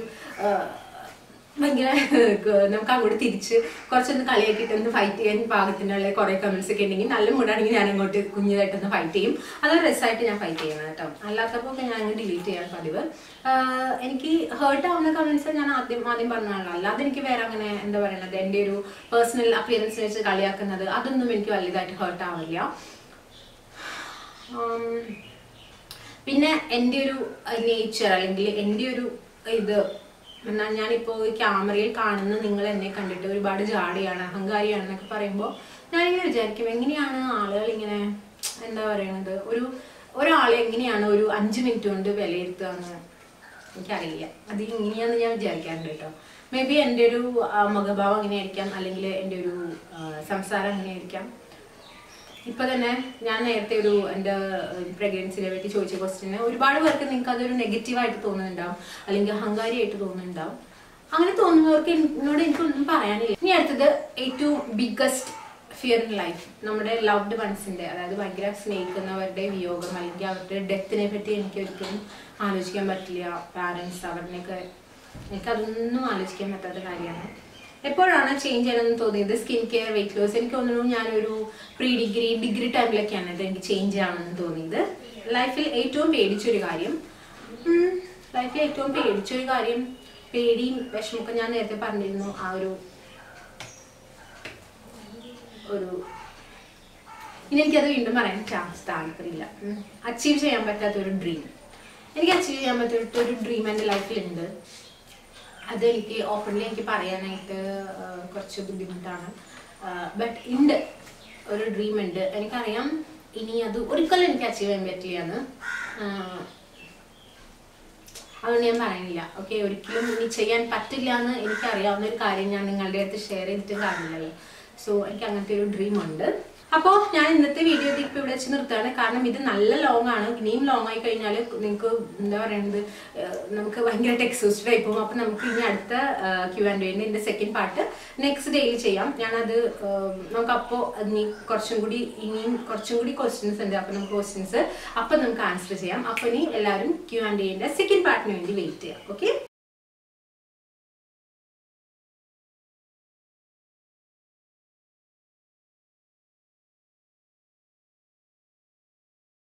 ഭയങ്കര നമുക്ക് അങ്ങോട്ട് തിരിച്ച് കുറച്ചൊന്ന് കളിയാക്കിയിട്ടൊന്ന് ഫൈറ്റ് ചെയ്യാൻ പാകത്തിനുള്ള കുറേ കമന്റ്സ് ഒക്കെ ഉണ്ടെങ്കിൽ നല്ല മൂടാണെങ്കിൽ ഞാൻ അങ്ങോട്ട് കുഞ്ഞതായിട്ടൊന്ന് ഫൈറ്റ് ചെയ്യും. അതൊരു രസമായിട്ട് ഞാൻ ഫൈറ്റ് ചെയ്യുന്നത് കേട്ടോ. അല്ലാത്തപ്പോൾ ഒക്കെ ഞാൻ അങ്ങ് ഡിലീറ്റ് ചെയ്യാൻ പതിവ്. എനിക്ക് ഹേർട്ട് ആവുന്ന കമന്റ്സ് ഞാൻ ആദ്യം പറഞ്ഞാണല്ലോ. അല്ലാതെ എനിക്ക് വേറെ അങ്ങനെ എന്താ പറയുന്നത് എൻ്റെ ഒരു പേഴ്സണൽ അപ്പിയറൻസ് വെച്ച് കളിയാക്കുന്നത് അതൊന്നും എനിക്ക് വലുതായിട്ട് ഹേർട്ട് ആവില്ല. പിന്നെ എൻ്റെ ഒരു നേച്ചർ അല്ലെങ്കിൽ എൻ്റെ ഒരു ഇത് എന്നാൽ ഞാനിപ്പോൾ ക്യാമറയിൽ കാണുന്ന നിങ്ങൾ എന്നെ കണ്ടിട്ട് ഒരുപാട് ജാടിയാണ്, അഹങ്കാരിയാണെന്നൊക്കെ പറയുമ്പോൾ ഞാനിങ്ങനെ വിചാരിക്കും എങ്ങനെയാണ് ആളുകൾ ഇങ്ങനെ എന്താ പറയണത്, ഒരാളെ എങ്ങനെയാണ് ഒരു 5 മിനിറ്റ് കൊണ്ട് വിലയിരുത്തുക എന്ന് എനിക്കറിയില്ല. അത് ഇങ്ങനെയാണെന്ന് ഞാൻ വിചാരിക്കാറുണ്ട് കേട്ടോ. മേ ബി എൻ്റെ ഒരു മുഖഭാവം അങ്ങനെയായിരിക്കാം, അല്ലെങ്കിൽ എൻ്റെ ഒരു സംസാരം അങ്ങനെയായിരിക്കാം. ഇപ്പൊ തന്നെ ഞാൻ നേരത്തെ എൻ്റെ പ്രഗ്നൻസിനെ പറ്റി ചോദിച്ച ക്വസ്റ്റ്യന് ഒരുപാട് പേർക്ക് നിങ്ങൾക്ക് അതൊരു നെഗറ്റീവായിട്ട് തോന്നുന്നുണ്ടാവും, അല്ലെങ്കിൽ അഹങ്കാരിയായിട്ട് തോന്നുന്നുണ്ടാവും. അങ്ങനെ തോന്നുന്നവർക്ക് എന്നോട് എനിക്കൊന്നും പറയാനില്ല. ഇനി അടുത്തത് ഏറ്റവും ബിഗ്ഗസ്റ്റ് ഫിയർ ഇൻ ലൈഫ്. നമ്മുടെ ലവ്ഡ് വൺസിന്റെ, അതായത് ഭയങ്കര സ്നേഹിക്കുന്നവരുടെ വിയോഗം അല്ലെങ്കിൽ അവരുടെ ഡെത്തിനെ പറ്റി എനിക്ക് ഒരിക്കലും ആലോചിക്കാൻ പറ്റില്ല. പാരൻസ് അവരുടെയൊക്കെ എനിക്കതൊന്നും ആലോചിക്കാൻ പറ്റാത്ത കാര്യമാണ്. എപ്പോഴാണ് ചേഞ്ച് ചെയ്യണമെന്ന് തോന്നിയത്? Skin care, weight loss. എനിക്ക് തോന്നുന്നു ഞാനൊരു ഡിഗ്രി ടൈമിലൊക്കെയാണ് ഇത് എനിക്ക് ചേഞ്ച് ചെയ്യണമെന്ന് തോന്നിയത്. ലൈഫിൽ ഏറ്റവും പേടിച്ചൊരു കാര്യം പേടിയും വിഷമൊക്കെ ഞാൻ നേരത്തെ പറഞ്ഞിരുന്നു. ആ ഒരു ഇനി എനിക്കത് വീണ്ടും പറയാൻ താല്പര്യമില്ല. അച്ചീവ് ചെയ്യാൻ പറ്റാത്തൊരു ഡ്രീം. എനിക്ക് അച്ചീവ് ചെയ്യാൻ പറ്റാത്തൊരു ഡ്രീം എൻ്റെ ലൈഫിലുണ്ട്. അതെനിക്ക് ഓപ്പൺലി എനിക്ക് പറയാനായിട്ട് കുറച്ച് ബുദ്ധിമുട്ടാണ്. ബട്ട് ഉണ്ട്, ഒരു ഡ്രീം ഉണ്ട്. എനിക്കറിയാം ഇനി അത് ഒരിക്കലും എനിക്ക് അച്ചീവ് ചെയ്യാൻ പറ്റില്ല എന്ന്. അതുകൊണ്ട് ഞാൻ പറയുന്നില്ല. ഓക്കെ, ഒരിക്കലും ഇനി ചെയ്യാൻ പറ്റില്ല എന്ന് എനിക്കറിയാവുന്ന ഒരു കാര്യം ഞാൻ നിങ്ങളുടെ അടുത്ത് ഷെയർ ചെയ്തിട്ട് കാര്യമില്ലല്ലോ. സോ എനിക്ക് അങ്ങനത്തെ ഒരു ഡ്രീം ഉണ്ട്. അപ്പോൾ ഞാൻ ഇന്നത്തെ വീഡിയോ ഇപ്പോൾ ഇവിടെ വെച്ച് നിർത്തുകയാണ്. കാരണം ഇത് നല്ല ലോങ് ആണ്. ഇനിയും ലോങ് ആയി കഴിഞ്ഞാൽ നിങ്ങൾക്ക് എന്താ പറയുന്നത്, നമുക്ക് ഭയങ്കരമായിട്ട് എക്സോസ്റ്റഡ് ആയി പോകും. അപ്പം നമുക്ക് ഇനി അടുത്ത Q&A ഇതിൻ്റെ സെക്കൻഡ് പാർട്ട് നെക്സ്റ്റ് ഡേയിൽ ചെയ്യാം. ഞാനത് നമുക്കപ്പോൾ ഇനിയും കുറച്ചും കൂടി ക്വസ്റ്റ്യൻസ് ഉണ്ട്. അപ്പം നമുക്ക് ക്വസ്റ്റ്യൻസ് അപ്പം നമുക്ക് ആൻസർ ചെയ്യാം. അപ്പം ഇനി എല്ലാവരും Q&A സെക്കൻഡ് പാർട്ടിന് വേണ്ടി വെയിറ്റ് ചെയ്യാം. ഓക്കെ.